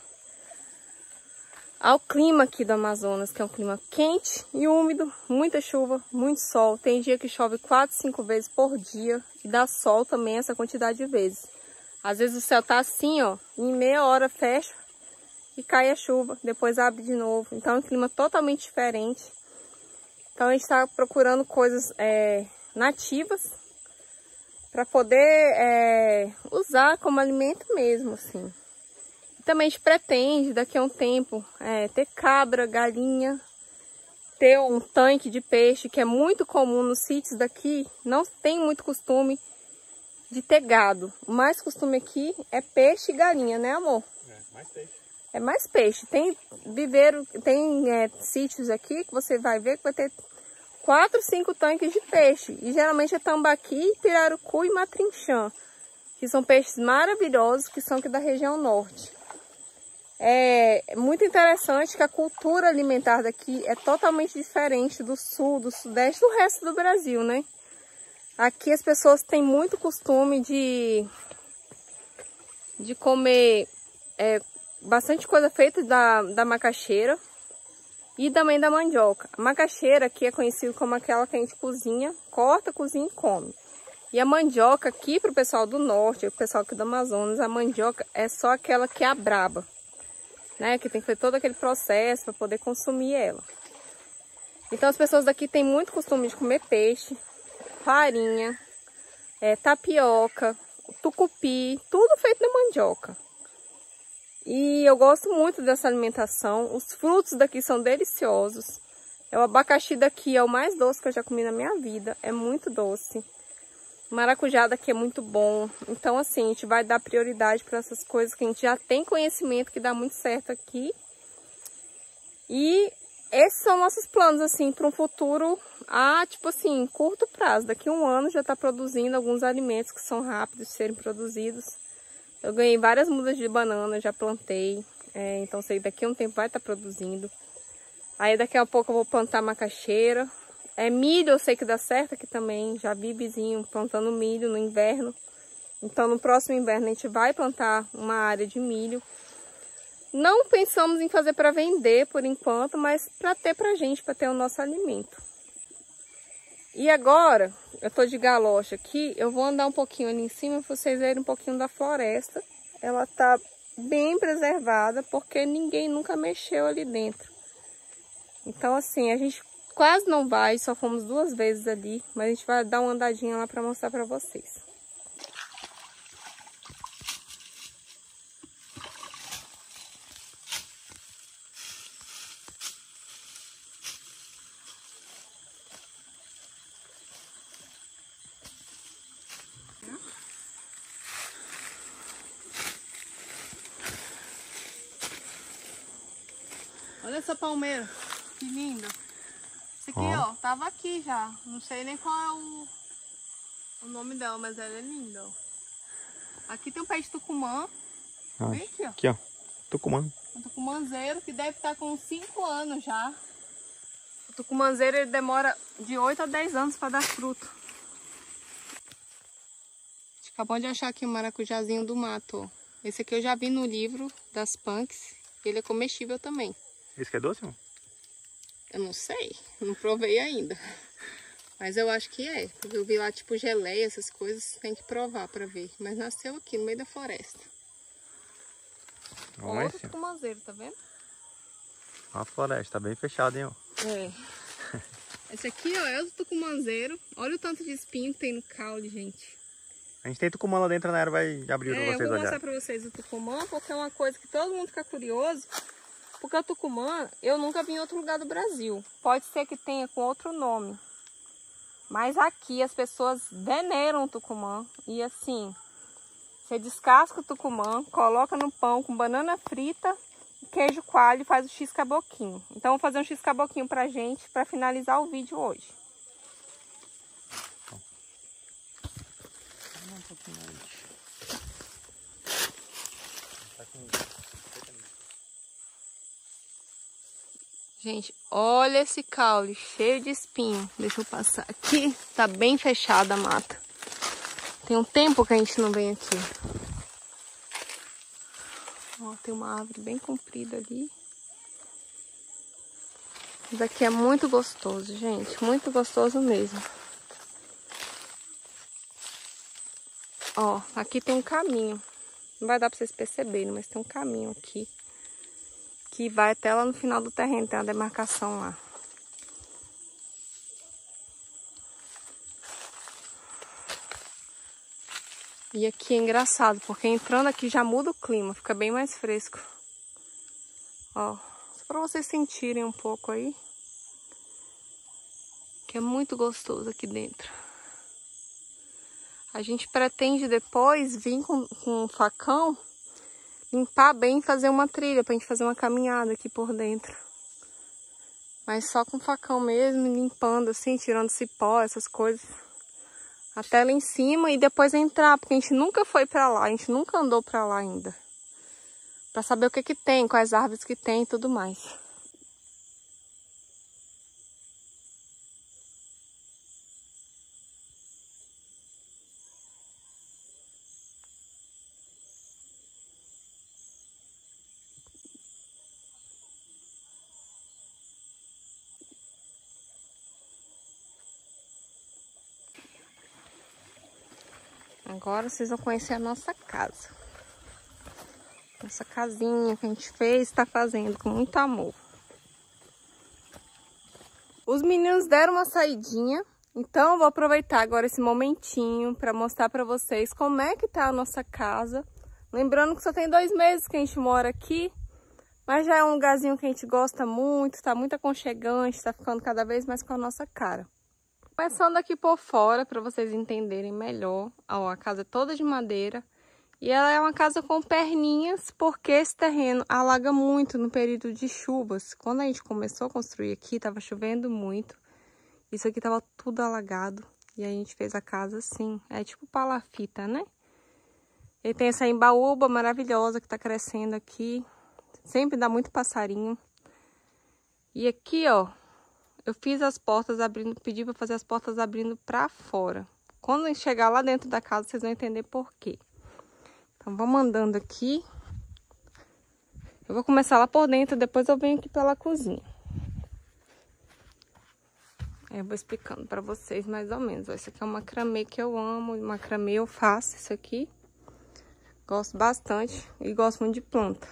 ao clima aqui do Amazonas, que é um clima quente e úmido, muita chuva, muito sol. Tem dia que chove quatro, cinco vezes por dia e dá sol também essa quantidade de vezes. Às vezes o céu tá assim, ó, em meia hora fecha e cai a chuva, depois abre de novo. Então é um clima totalmente diferente. Então a gente está procurando coisas é, nativas para poder é, usar como alimento mesmo, assim. Também a gente pretende, daqui a um tempo, é, ter cabra, galinha, ter um tanque de peixe, que é muito comum nos sítios daqui. Não tem muito costume de ter gado. O mais costume aqui é peixe e galinha, né, amor? É, mais peixe. É mais peixe. Tem viveiro, tem é, sítios aqui que você vai ver que vai ter quatro, cinco tanques de peixe. E geralmente é tambaqui, pirarucu e matrinchã, que são peixes maravilhosos, que são aqui da região norte. É muito interessante que a cultura alimentar daqui é totalmente diferente do sul, do sudeste, do resto do Brasil, né? Aqui as pessoas têm muito costume de, de comer é, bastante coisa feita da, da macaxeira e também da mandioca. A macaxeira aqui é conhecida como aquela que a gente cozinha, corta, cozinha e come. E a mandioca aqui para o pessoal do norte, o pessoal aqui do Amazonas, a mandioca é só aquela que é a braba, né, que tem que fazer todo aquele processo para poder consumir ela. Então as pessoas daqui têm muito costume de comer peixe, farinha, é, tapioca, tucupi, tudo feito na mandioca. E eu gosto muito dessa alimentação. Os frutos daqui são deliciosos. O abacaxi daqui é o mais doce que eu já comi na minha vida, é muito doce. O maracujá daqui é muito bom. Então, assim, a gente vai dar prioridade para essas coisas que a gente já tem conhecimento que dá muito certo aqui. E esses são nossos planos, assim, para um futuro a, tipo assim, curto prazo. Daqui a um ano já está produzindo alguns alimentos que são rápidos de serem produzidos. Eu ganhei várias mudas de banana, já plantei. É, então, sei, daqui a um tempo vai estar produzindo. Aí, daqui a pouco eu vou plantar macaxeira. É, milho eu sei que dá certo aqui também, já vi vizinho plantando milho no inverno. Então no próximo inverno a gente vai plantar uma área de milho. Não pensamos em fazer para vender por enquanto, mas para ter pra gente, para ter o nosso alimento. E agora, eu tô de galocha aqui, eu vou andar um pouquinho ali em cima para vocês verem um pouquinho da floresta. Ela tá bem preservada porque ninguém nunca mexeu ali dentro. Então assim, a gente quase não vai, só fomos duas vezes ali, mas a gente vai dar uma andadinha lá para mostrar para vocês. Olha essa palmeira, que linda. Essa aqui, ó, ó, tava aqui já. Não sei nem qual é o, o nome dela, mas ela é linda, ó. Aqui tem um pé de tucumã. Ah, bem aqui, ó. Aqui, ó. Tucumã. Um tucumanzeiro que deve estar com cinco anos já. O tucumanzeiro ele demora de oito a dez anos para dar fruto. A gente acabou de achar aqui um maracujazinho do mato, ó. Esse aqui eu já vi no livro das punks. Ele é comestível também. Esse que é doce, irmão? Eu não sei, não provei ainda. Mas eu acho que é. Porque eu vi lá tipo geleia, essas coisas, tem que provar pra ver. Mas nasceu aqui no meio da floresta. Vamos outro tucumanzeiro, tá vendo? A floresta, tá bem fechada, hein, ó. É. Esse aqui, ó, é o tucumanzeiro. Olha o tanto de espinho que tem no caule, gente. A gente tem tucumã lá dentro, a Nayara vai abrir é, pra vocês olharem. Eu vou mostrar pra vocês o tucumã, porque é uma coisa que todo mundo fica curioso. Porque o tucumã, eu nunca vi em outro lugar do Brasil. Pode ser que tenha com outro nome. Mas aqui as pessoas veneram o tucumã. E assim, você descasca o tucumã, coloca no pão com banana frita, queijo coalho e faz o x-caboquinho. Então, vou fazer um x-caboquinho pra gente, pra finalizar o vídeo hoje. Gente, olha esse caule cheio de espinho. Deixa eu passar aqui. Tá bem fechada a mata. Tem um tempo que a gente não vem aqui. Ó, tem uma árvore bem comprida ali. Isso aqui é muito gostoso, gente. Muito gostoso mesmo. Ó, aqui tem um caminho. Não vai dar pra vocês perceberem, mas tem um caminho aqui. Que vai até lá no final do terreno, tem uma demarcação lá. E aqui é engraçado, porque entrando aqui já muda o clima, fica bem mais fresco. Ó, só pra vocês sentirem um pouco aí. Que é muito gostoso aqui dentro. A gente pretende depois vir com, com um facão, limpar bem e fazer uma trilha pra gente fazer uma caminhada aqui por dentro. Mas só com facão mesmo, limpando assim, tirando cipó, essas coisas. Até lá em cima e depois entrar, porque a gente nunca foi pra lá, a gente nunca andou pra lá ainda. Pra saber o que que tem, quais árvores que tem e tudo mais. Agora vocês vão conhecer a nossa casa. Nossa casinha que a gente fez, está fazendo com muito amor. Os meninos deram uma saidinha, então eu vou aproveitar agora esse momentinho para mostrar para vocês como é que tá a nossa casa. Lembrando que só tem dois meses que a gente mora aqui, mas já é um lugarzinho que a gente gosta muito, tá muito aconchegante, tá ficando cada vez mais com a nossa cara. Começando aqui por fora, para vocês entenderem melhor, ó, a casa é toda de madeira e ela é uma casa com perninhas, porque esse terreno alaga muito no período de chuvas. Quando a gente começou a construir aqui, tava chovendo muito, isso aqui tava tudo alagado e a gente fez a casa assim, é tipo palafita, né? E tem essa embaúba maravilhosa que tá crescendo aqui, sempre dá muito passarinho. E aqui, ó, eu fiz as portas abrindo, pedi para fazer as portas abrindo para fora. Quando a gente chegar lá dentro da casa, vocês vão entender por quê. Então, vamos andando aqui. Eu vou começar lá por dentro, depois eu venho aqui pela cozinha. Aí eu vou explicando para vocês mais ou menos. Ó, esse aqui é um macramê que eu amo, macramê eu faço isso aqui. Gosto bastante e gosto muito de planta.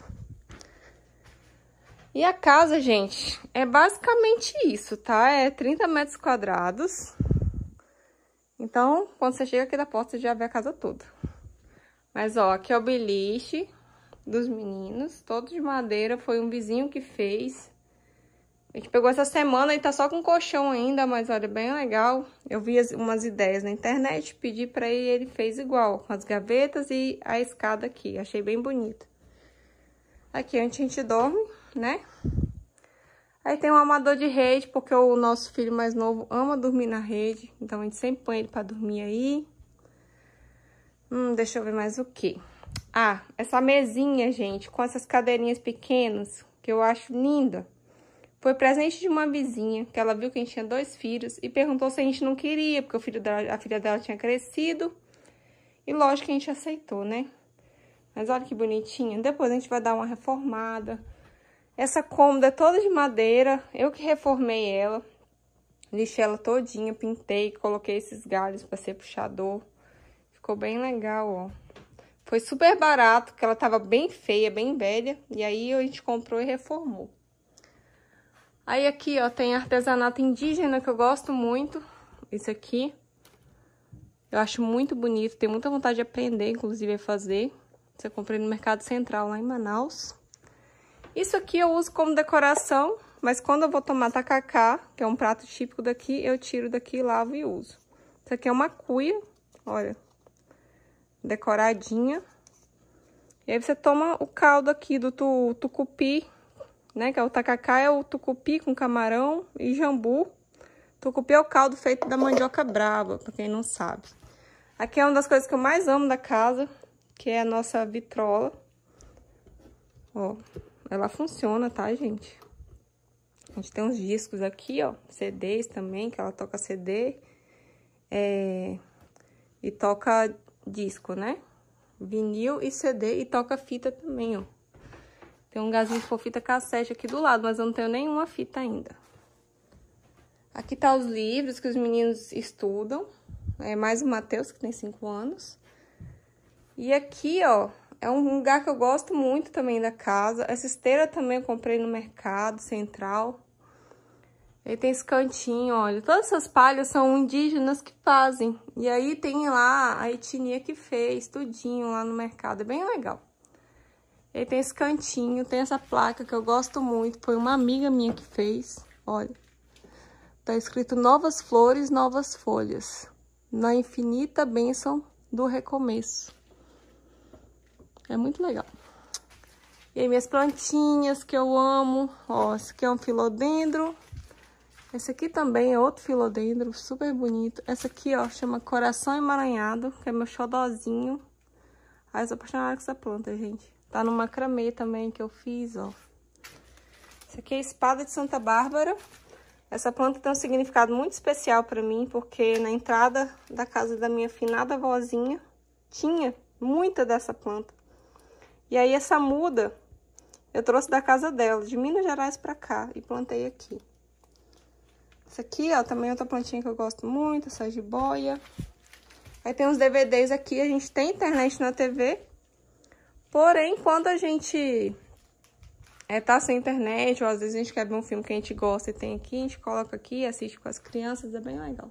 E a casa, gente, é basicamente isso, tá? É trinta metros quadrados. Então, quando você chega aqui da porta, você já vê a casa toda. Mas, ó, aqui é o beliche dos meninos, todo de madeira. Foi um vizinho que fez. A gente pegou essa semana e tá só com colchão ainda, mas olha, bem legal. Eu vi umas ideias na internet, pedi pra ele e ele fez igual, com as gavetas e a escada aqui. Achei bem bonito. Aqui a gente dorme, né? Aí tem um amador de rede, porque o nosso filho mais novo ama dormir na rede. Então a gente sempre põe ele pra dormir aí. Hum, deixa eu ver mais o que. Ah, essa mesinha, gente, com essas cadeirinhas pequenas, que eu acho linda. Foi presente de uma vizinha, que ela viu que a gente tinha dois filhos e perguntou se a gente não queria, porque o filho dela, a filha dela tinha crescido. E lógico que a gente aceitou, né? Mas olha que bonitinha. Depois a gente vai dar uma reformada. Essa cômoda é toda de madeira. Eu que reformei ela. Lixei ela todinha, pintei, coloquei esses galhos para ser puxador. Ficou bem legal, ó. Foi super barato, porque ela tava bem feia, bem velha. E aí a gente comprou e reformou. Aí aqui, ó, tem artesanato indígena que eu gosto muito. Isso aqui. Eu acho muito bonito, tenho muita vontade de aprender, inclusive, a fazer. Isso eu comprei no Mercado Central, lá em Manaus. Isso aqui eu uso como decoração, mas quando eu vou tomar tacacá, que é um prato típico daqui, eu tiro daqui, lavo e uso. Isso aqui é uma cuia, olha, decoradinha. E aí você toma o caldo aqui do tu, tucupi, né, que é o tacacá, é o tucupi com camarão e jambu. Tucupi é o caldo feito da mandioca brava, pra quem não sabe. Aqui é uma das coisas que eu mais amo da casa, que é a nossa vitrola. Ó, ela funciona, tá, gente? A gente tem uns discos aqui, ó, C Ds também, que ela toca C D. É... E toca disco, né? Vinil e C D, e toca fita também, ó. Tem um gazinho por fita cassete aqui do lado, mas eu não tenho nenhuma fita ainda. Aqui tá os livros que os meninos estudam. É mais o Matheus, que tem cinco anos. E aqui, ó, é um lugar que eu gosto muito também da casa. Essa esteira também eu comprei no Mercado Central. Aí tem esse cantinho, olha. Todas essas palhas são indígenas que fazem. E aí tem lá a etnia que fez, tudinho lá no mercado. É bem legal. E aí tem esse cantinho, tem essa placa que eu gosto muito. Foi uma amiga minha que fez, olha. Tá escrito novas flores, novas folhas. Na infinita bênção do recomeço. É muito legal. E aí minhas plantinhas que eu amo. Ó, esse aqui é um filodendro. Esse aqui também é outro filodendro, super bonito. Essa aqui, ó, chama Coração Emaranhado, que é meu xodózinho. Ai, eu sou apaixonada com essa planta, gente. Tá no macramê também que eu fiz, ó. Essa aqui é a Espada de Santa Bárbara. Essa planta tem um significado muito especial pra mim, porque na entrada da casa da minha finada vozinha, tinha muita dessa planta. E aí essa muda, eu trouxe da casa dela, de Minas Gerais pra cá, e plantei aqui. Essa aqui, ó, também é outra plantinha que eu gosto muito, essa jiboia. Aí tem uns D V Ds aqui, a gente tem internet na T V. Porém, quando a gente é, tá sem internet, ou às vezes a gente quer ver um filme que a gente gosta e tem aqui, a gente coloca aqui, assiste com as crianças, é bem legal.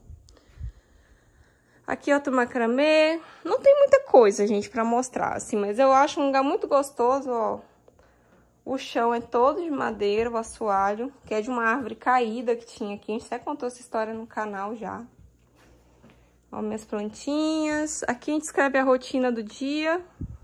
Aqui outro macramê. Não tem muita coisa, gente, pra mostrar, assim, mas eu acho um lugar muito gostoso, ó. O chão é todo de madeira, o assoalho, que é de uma árvore caída que tinha aqui. A gente até contou essa história no canal já. Ó, minhas plantinhas. Aqui a gente escreve a rotina do dia.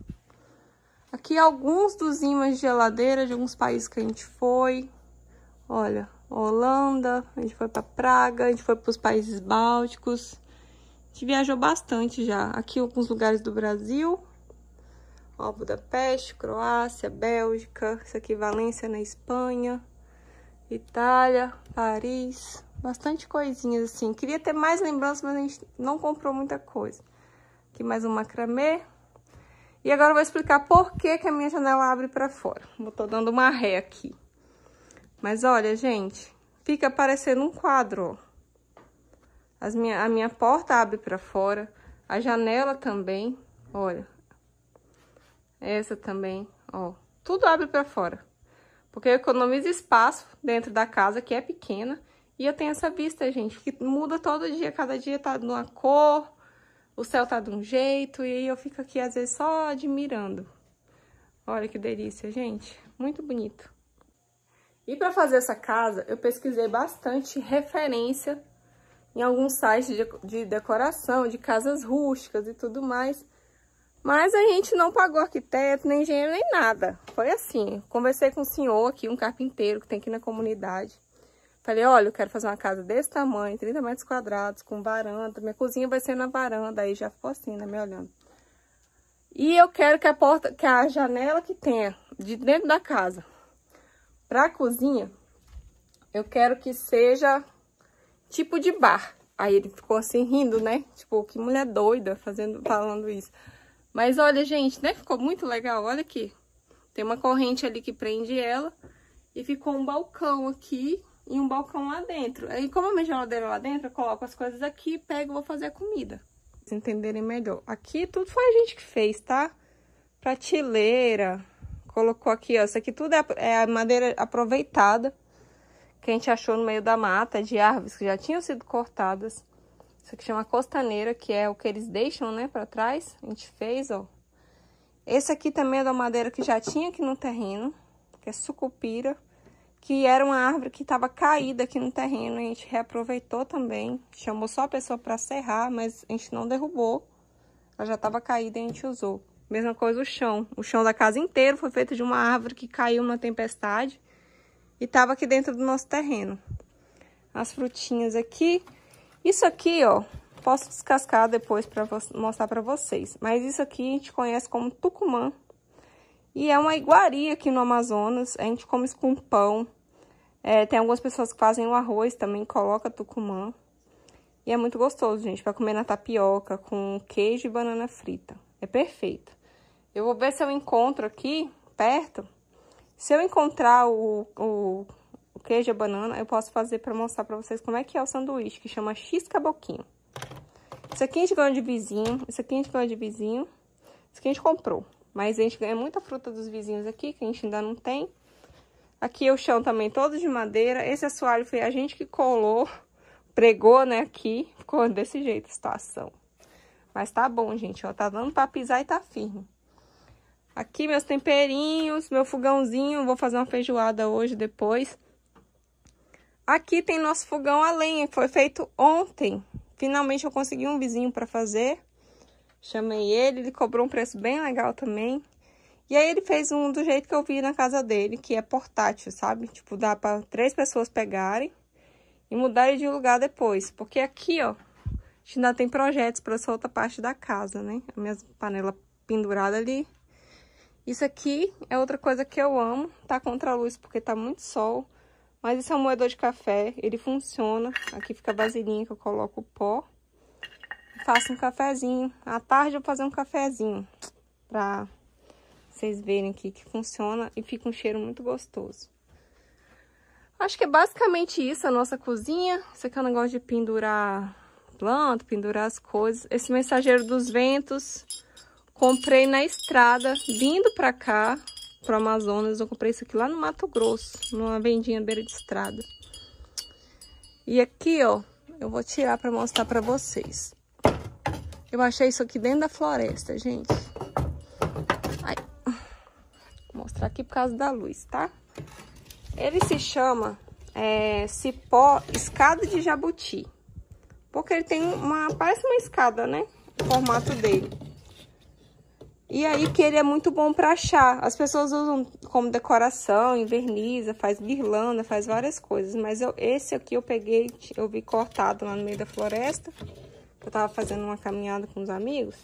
Aqui alguns dos ímãs de geladeira de alguns países que a gente foi. Olha, Holanda, a gente foi pra Praga, a gente foi pros países bálticos. A gente viajou bastante já. Aqui alguns lugares do Brasil. Ó, Budapeste, Croácia, Bélgica, isso aqui Valência na Espanha, Itália, Paris, bastante coisinhas assim. Queria ter mais lembranças, mas a gente não comprou muita coisa. Aqui mais um macramê. E agora eu vou explicar por que que a minha janela abre pra fora. Eu tô dando uma ré aqui. Mas olha, gente, fica parecendo um quadro, ó. As minha, a minha porta abre pra fora, a janela também, olha. Essa também, ó. Tudo abre pra fora. Porque eu economizo espaço dentro da casa, que é pequena. E eu tenho essa vista, gente, que muda todo dia. Cada dia tá de uma cor, o céu tá de um jeito. E aí eu fico aqui, às vezes, só admirando. Olha que delícia, gente. Muito bonito. E pra fazer essa casa, eu pesquisei bastante referência em alguns sites de, de decoração, de casas rústicas e tudo mais. Mas a gente não pagou arquiteto, nem engenheiro, nem nada. Foi assim, conversei com um senhor aqui, um carpinteiro que tem aqui na comunidade. Falei, olha, eu quero fazer uma casa desse tamanho, trinta metros quadrados, com varanda. Minha cozinha vai ser na varanda, aí já ficou assim, né, me olhando. E eu quero que a porta, que a janela que tenha de dentro da casa pra a cozinha, eu quero que seja tipo de bar. Aí ele ficou assim, rindo, né? Tipo, que mulher doida fazendo, falando isso. Mas olha, gente, né? Ficou muito legal, olha aqui. Tem uma corrente ali que prende ela. E ficou um balcão aqui e um balcão lá dentro. Aí, como a minha geladeira lá dentro, eu coloco as coisas aqui, pego e vou fazer a comida. Pra vocês entenderem melhor. Aqui tudo foi a gente que fez, tá? Prateleira. Colocou aqui, ó. Isso aqui tudo é a madeira aproveitada. Que a gente achou no meio da mata, de árvores que já tinham sido cortadas. Isso aqui chama costaneira, que é o que eles deixam, né, pra trás. A gente fez, ó. Esse aqui também é da madeira que já tinha aqui no terreno, que é sucupira, que era uma árvore que estava caída aqui no terreno. A gente reaproveitou também, chamou só a pessoa para serrar, mas a gente não derrubou. Ela já estava caída e a gente usou. Mesma coisa o chão. O chão da casa inteira foi feito de uma árvore que caiu numa tempestade e estava aqui dentro do nosso terreno. As frutinhas aqui. Isso aqui, ó, posso descascar depois para mostrar para vocês. Mas isso aqui a gente conhece como tucumã. E é uma iguaria aqui no Amazonas. A gente come isso com pão. É, tem algumas pessoas que fazem o arroz também, coloca tucumã. E é muito gostoso, gente, para comer na tapioca, com queijo e banana frita. É perfeito. Eu vou ver se eu encontro aqui, perto. Se eu encontrar o, o, o queijo e a banana, eu posso fazer para mostrar para vocês como é que é o sanduíche, que chama X-Caboquinho. Isso aqui a gente ganhou de vizinho, isso aqui a gente ganhou de vizinho, isso aqui a gente comprou. Mas a gente ganha muita fruta dos vizinhos aqui, que a gente ainda não tem. Aqui o chão também todo de madeira. Esse assoalho foi a gente que colou, pregou, né, aqui. Ficou desse jeito a situação. Mas tá bom, gente, ó, tá dando pra pisar e tá firme. Aqui meus temperinhos, meu fogãozinho, vou fazer uma feijoada hoje, depois. Aqui tem nosso fogão a lenha, que foi feito ontem. Finalmente eu consegui um vizinho pra fazer. Chamei ele, ele cobrou um preço bem legal também. E aí ele fez um do jeito que eu vi na casa dele, que é portátil, sabe? Tipo, dá pra três pessoas pegarem e mudarem de lugar depois. Porque aqui, ó, a gente ainda tem projetos pra essa outra parte da casa, né? A minha panela pendurada ali. Isso aqui é outra coisa que eu amo. Tá contra a luz porque tá muito sol. Mas isso é um moedor de café, ele funciona. Aqui fica a vasilhinha que eu coloco o pó. Faço um cafezinho. À tarde eu vou fazer um cafezinho pra vocês verem aqui que funciona e fica um cheiro muito gostoso. Acho que é basicamente isso a nossa cozinha. Isso aqui é um negócio de pendurar planta, pendurar as coisas. Esse mensageiro dos ventos, comprei na estrada, vindo pra cá, pro Amazonas. Eu comprei isso aqui lá no Mato Grosso, numa vendinha beira de estrada. E aqui, ó, eu vou tirar pra mostrar pra vocês. Eu achei isso aqui dentro da floresta, gente. Ai. Vou mostrar aqui por causa da luz, tá? Ele se chama é, cipó escada de jabuti. Porque ele tem uma... parece uma escada, né? O formato dele. E aí que ele é muito bom pra achar. As pessoas usam como decoração, enverniza, faz guirlanda, faz várias coisas. Mas eu, esse aqui eu peguei, eu vi cortado lá no meio da floresta. Eu tava fazendo uma caminhada com os amigos.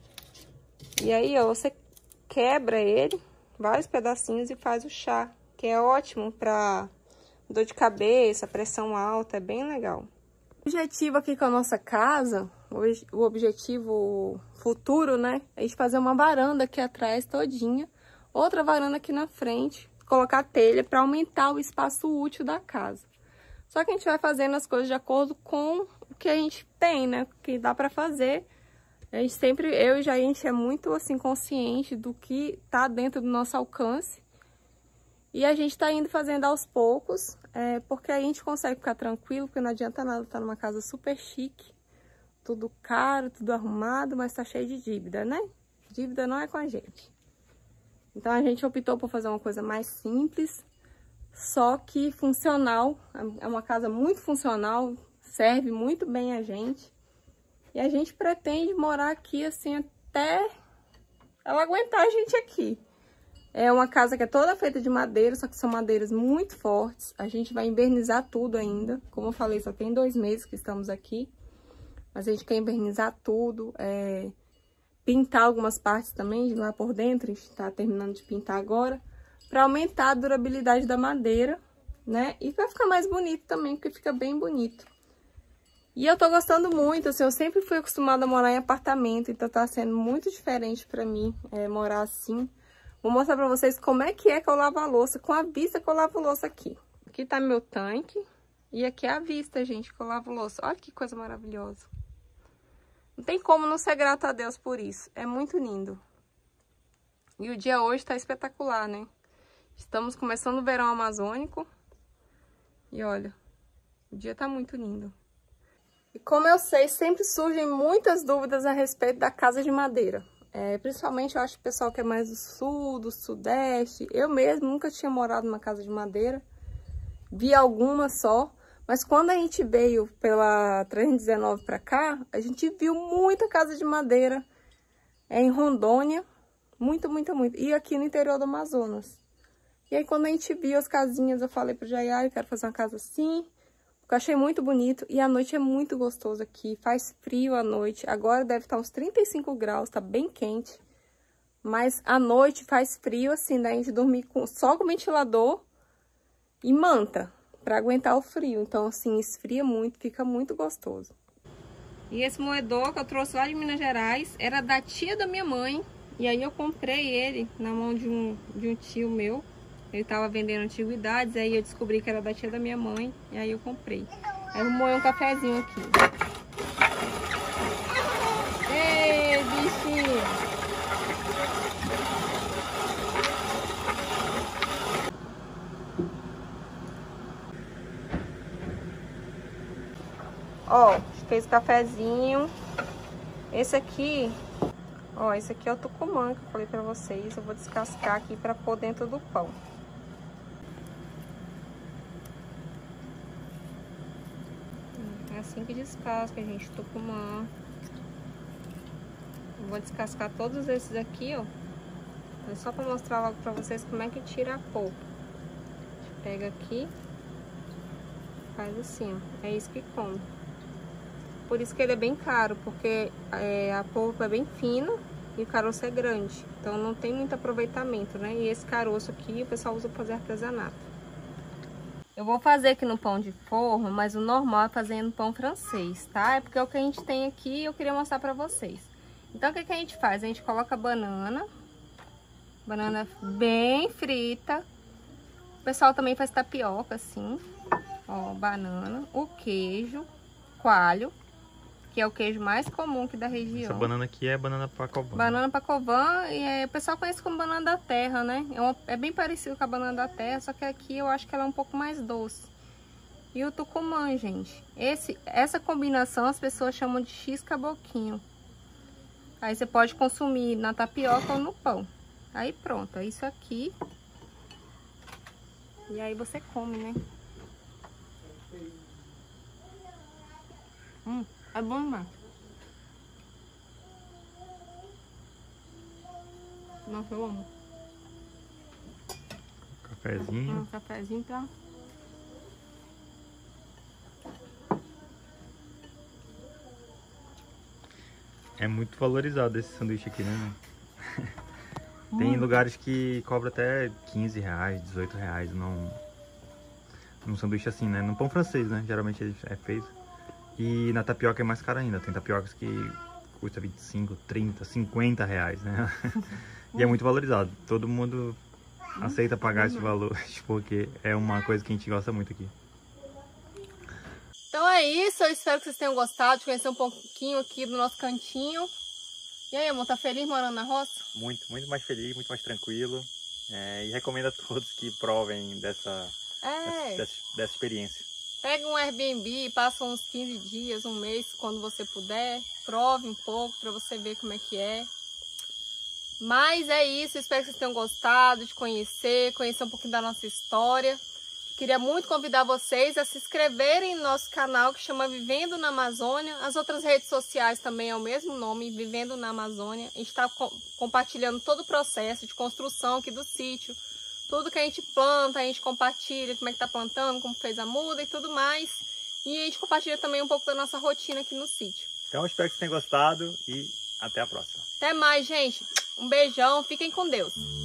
E aí, ó, você quebra ele, vários pedacinhos e faz o chá. Que é ótimo pra dor de cabeça, pressão alta, é bem legal. O objetivo aqui com a nossa casa, o objetivo futuro, né? É a gente fazer uma varanda aqui atrás todinha. Outra varanda aqui na frente, colocar telha para aumentar o espaço útil da casa. Só que a gente vai fazendo as coisas de acordo com o que a gente tem, né? O que dá para fazer. A gente sempre, eu e já a gente é muito assim consciente do que tá dentro do nosso alcance. E a gente tá indo fazendo aos poucos, é, porque a gente consegue ficar tranquilo, porque não adianta nada estar numa casa super chique, tudo caro, tudo arrumado, mas tá cheio de dívida, né? Dívida não é com a gente. Então a gente optou por fazer uma coisa mais simples, só que funcional. É uma casa muito funcional, serve muito bem a gente. E a gente pretende morar aqui assim até ela aguentar a gente aqui. É uma casa que é toda feita de madeira, só que são madeiras muito fortes. A gente vai invernizar tudo ainda. Como eu falei, só tem dois meses que estamos aqui. Mas a gente quer invernizar tudo, é, pintar algumas partes também de lá por dentro. A gente tá terminando de pintar agora, para aumentar a durabilidade da madeira, né? E vai ficar mais bonito também, porque fica bem bonito. E eu tô gostando muito, assim, eu sempre fui acostumada a morar em apartamento, então tá sendo muito diferente pra mim é, morar assim. Vou mostrar pra vocês como é que é que eu lavo a louça, com a vista que eu lavo a louça aqui. Aqui tá meu tanque, e aqui é a vista, gente, que eu lavo a louça. Olha que coisa maravilhosa. Não tem como não ser grata a Deus por isso, é muito lindo. E o dia hoje tá espetacular, né? Estamos começando o verão amazônico. E olha, o dia tá muito lindo. E como eu sei, sempre surgem muitas dúvidas a respeito da casa de madeira. É, principalmente eu acho que o pessoal que é mais do sul, do sudeste. Eu mesmo nunca tinha morado numa casa de madeira. Vi algumas só. Mas quando a gente veio pela trezentos e dezenove para cá, a gente viu muita casa de madeira é, em Rondônia. Muita, muita, muita. E aqui no interior do Amazonas. E aí quando a gente viu as casinhas, eu falei pro Jaiá, eu quero fazer uma casa assim. Porque eu achei muito bonito. E a noite é muito gostoso aqui. Faz frio à noite. Agora deve estar uns trinta e cinco graus, tá bem quente. Mas à noite faz frio assim, daí a gente dormir com, só com ventilador e manta. Pra aguentar o frio. Então, assim, esfria muito, fica muito gostoso. E esse moedor que eu trouxe lá de Minas Gerais era da tia da minha mãe. E aí eu comprei ele na mão de um, de um tio meu. Ele tava vendendo antiguidades, aí eu descobri que era da tia da minha mãe. E aí eu comprei. Aí eu vou moer um cafezinho aqui. Ei, bichinho! Ó, fez o cafezinho. Esse aqui, ó, esse aqui é o tucumã que eu falei pra vocês. Eu vou descascar aqui pra pôr dentro do pão. É assim que descasca, gente, tucumã. Eu vou descascar todos esses aqui, ó. É só pra mostrar logo pra vocês como é que tira a polpa. A gente pega aqui, faz assim, ó. É isso que come. Por isso que ele é bem caro, porque é, a polpa é bem fina e o caroço é grande. Então não tem muito aproveitamento, né? E esse caroço aqui o pessoal usa para fazer artesanato. Eu vou fazer aqui no pão de forma, mas o normal é fazer no pão francês, tá? É porque é o que a gente tem aqui e eu queria mostrar para vocês. Então o que, que a gente faz? A gente coloca banana, banana bem frita. O pessoal também faz tapioca assim, ó, banana, o queijo, coalho, que é o queijo mais comum aqui da região. Essa banana aqui é banana pacovan. Banana pacovan, e é, o pessoal conhece como banana da terra, né? É, uma, é bem parecido com a banana da terra, só que aqui eu acho que ela é um pouco mais doce. E o tucumã, gente. Esse, essa combinação as pessoas chamam de x-caboquinho. Aí você pode consumir na tapioca ou no pão. Aí pronto, é isso aqui. E aí você come, né? Hum. É bom demais. Nossa, eu amo. Cafezinho. Um cafezinho pra... É muito valorizado esse sanduíche aqui, né? Tem lugares que cobram até quinze reais, dezoito reais num, num sanduíche assim, né? Num pão francês, né? Geralmente ele é feito. E na tapioca é mais caro ainda. Tem tapiocas que custa vinte e cinco, trinta, cinquenta reais, né? E é muito valorizado. Todo mundo aceita pagar esse valor, porque é uma coisa que a gente gosta muito aqui. Então é isso. Eu espero que vocês tenham gostado de conhecer um pouquinho aqui do nosso cantinho. E aí, amor, tá feliz morando na roça? Muito, muito mais feliz, muito mais tranquilo. É, e recomendo a todos que provem dessa, É. dessa, dessa experiência. Pega um Airbnb, passa uns quinze dias, um mês, quando você puder. Prove um pouco para você ver como é que é. Mas é isso, espero que vocês tenham gostado de conhecer, conhecer um pouquinho da nossa história. Queria muito convidar vocês a se inscreverem no nosso canal que chama Vivendo na Amazônia. As outras redes sociais também é o mesmo nome, Vivendo na Amazônia. A gente está co compartilhando todo o processo de construção aqui do sítio. Tudo que a gente planta, a gente compartilha, como é que tá plantando, como fez a muda e tudo mais. E a gente compartilha também um pouco da nossa rotina aqui no sítio. Então, espero que vocês tenham gostado e até a próxima. Até mais, gente. Um beijão, fiquem com Deus.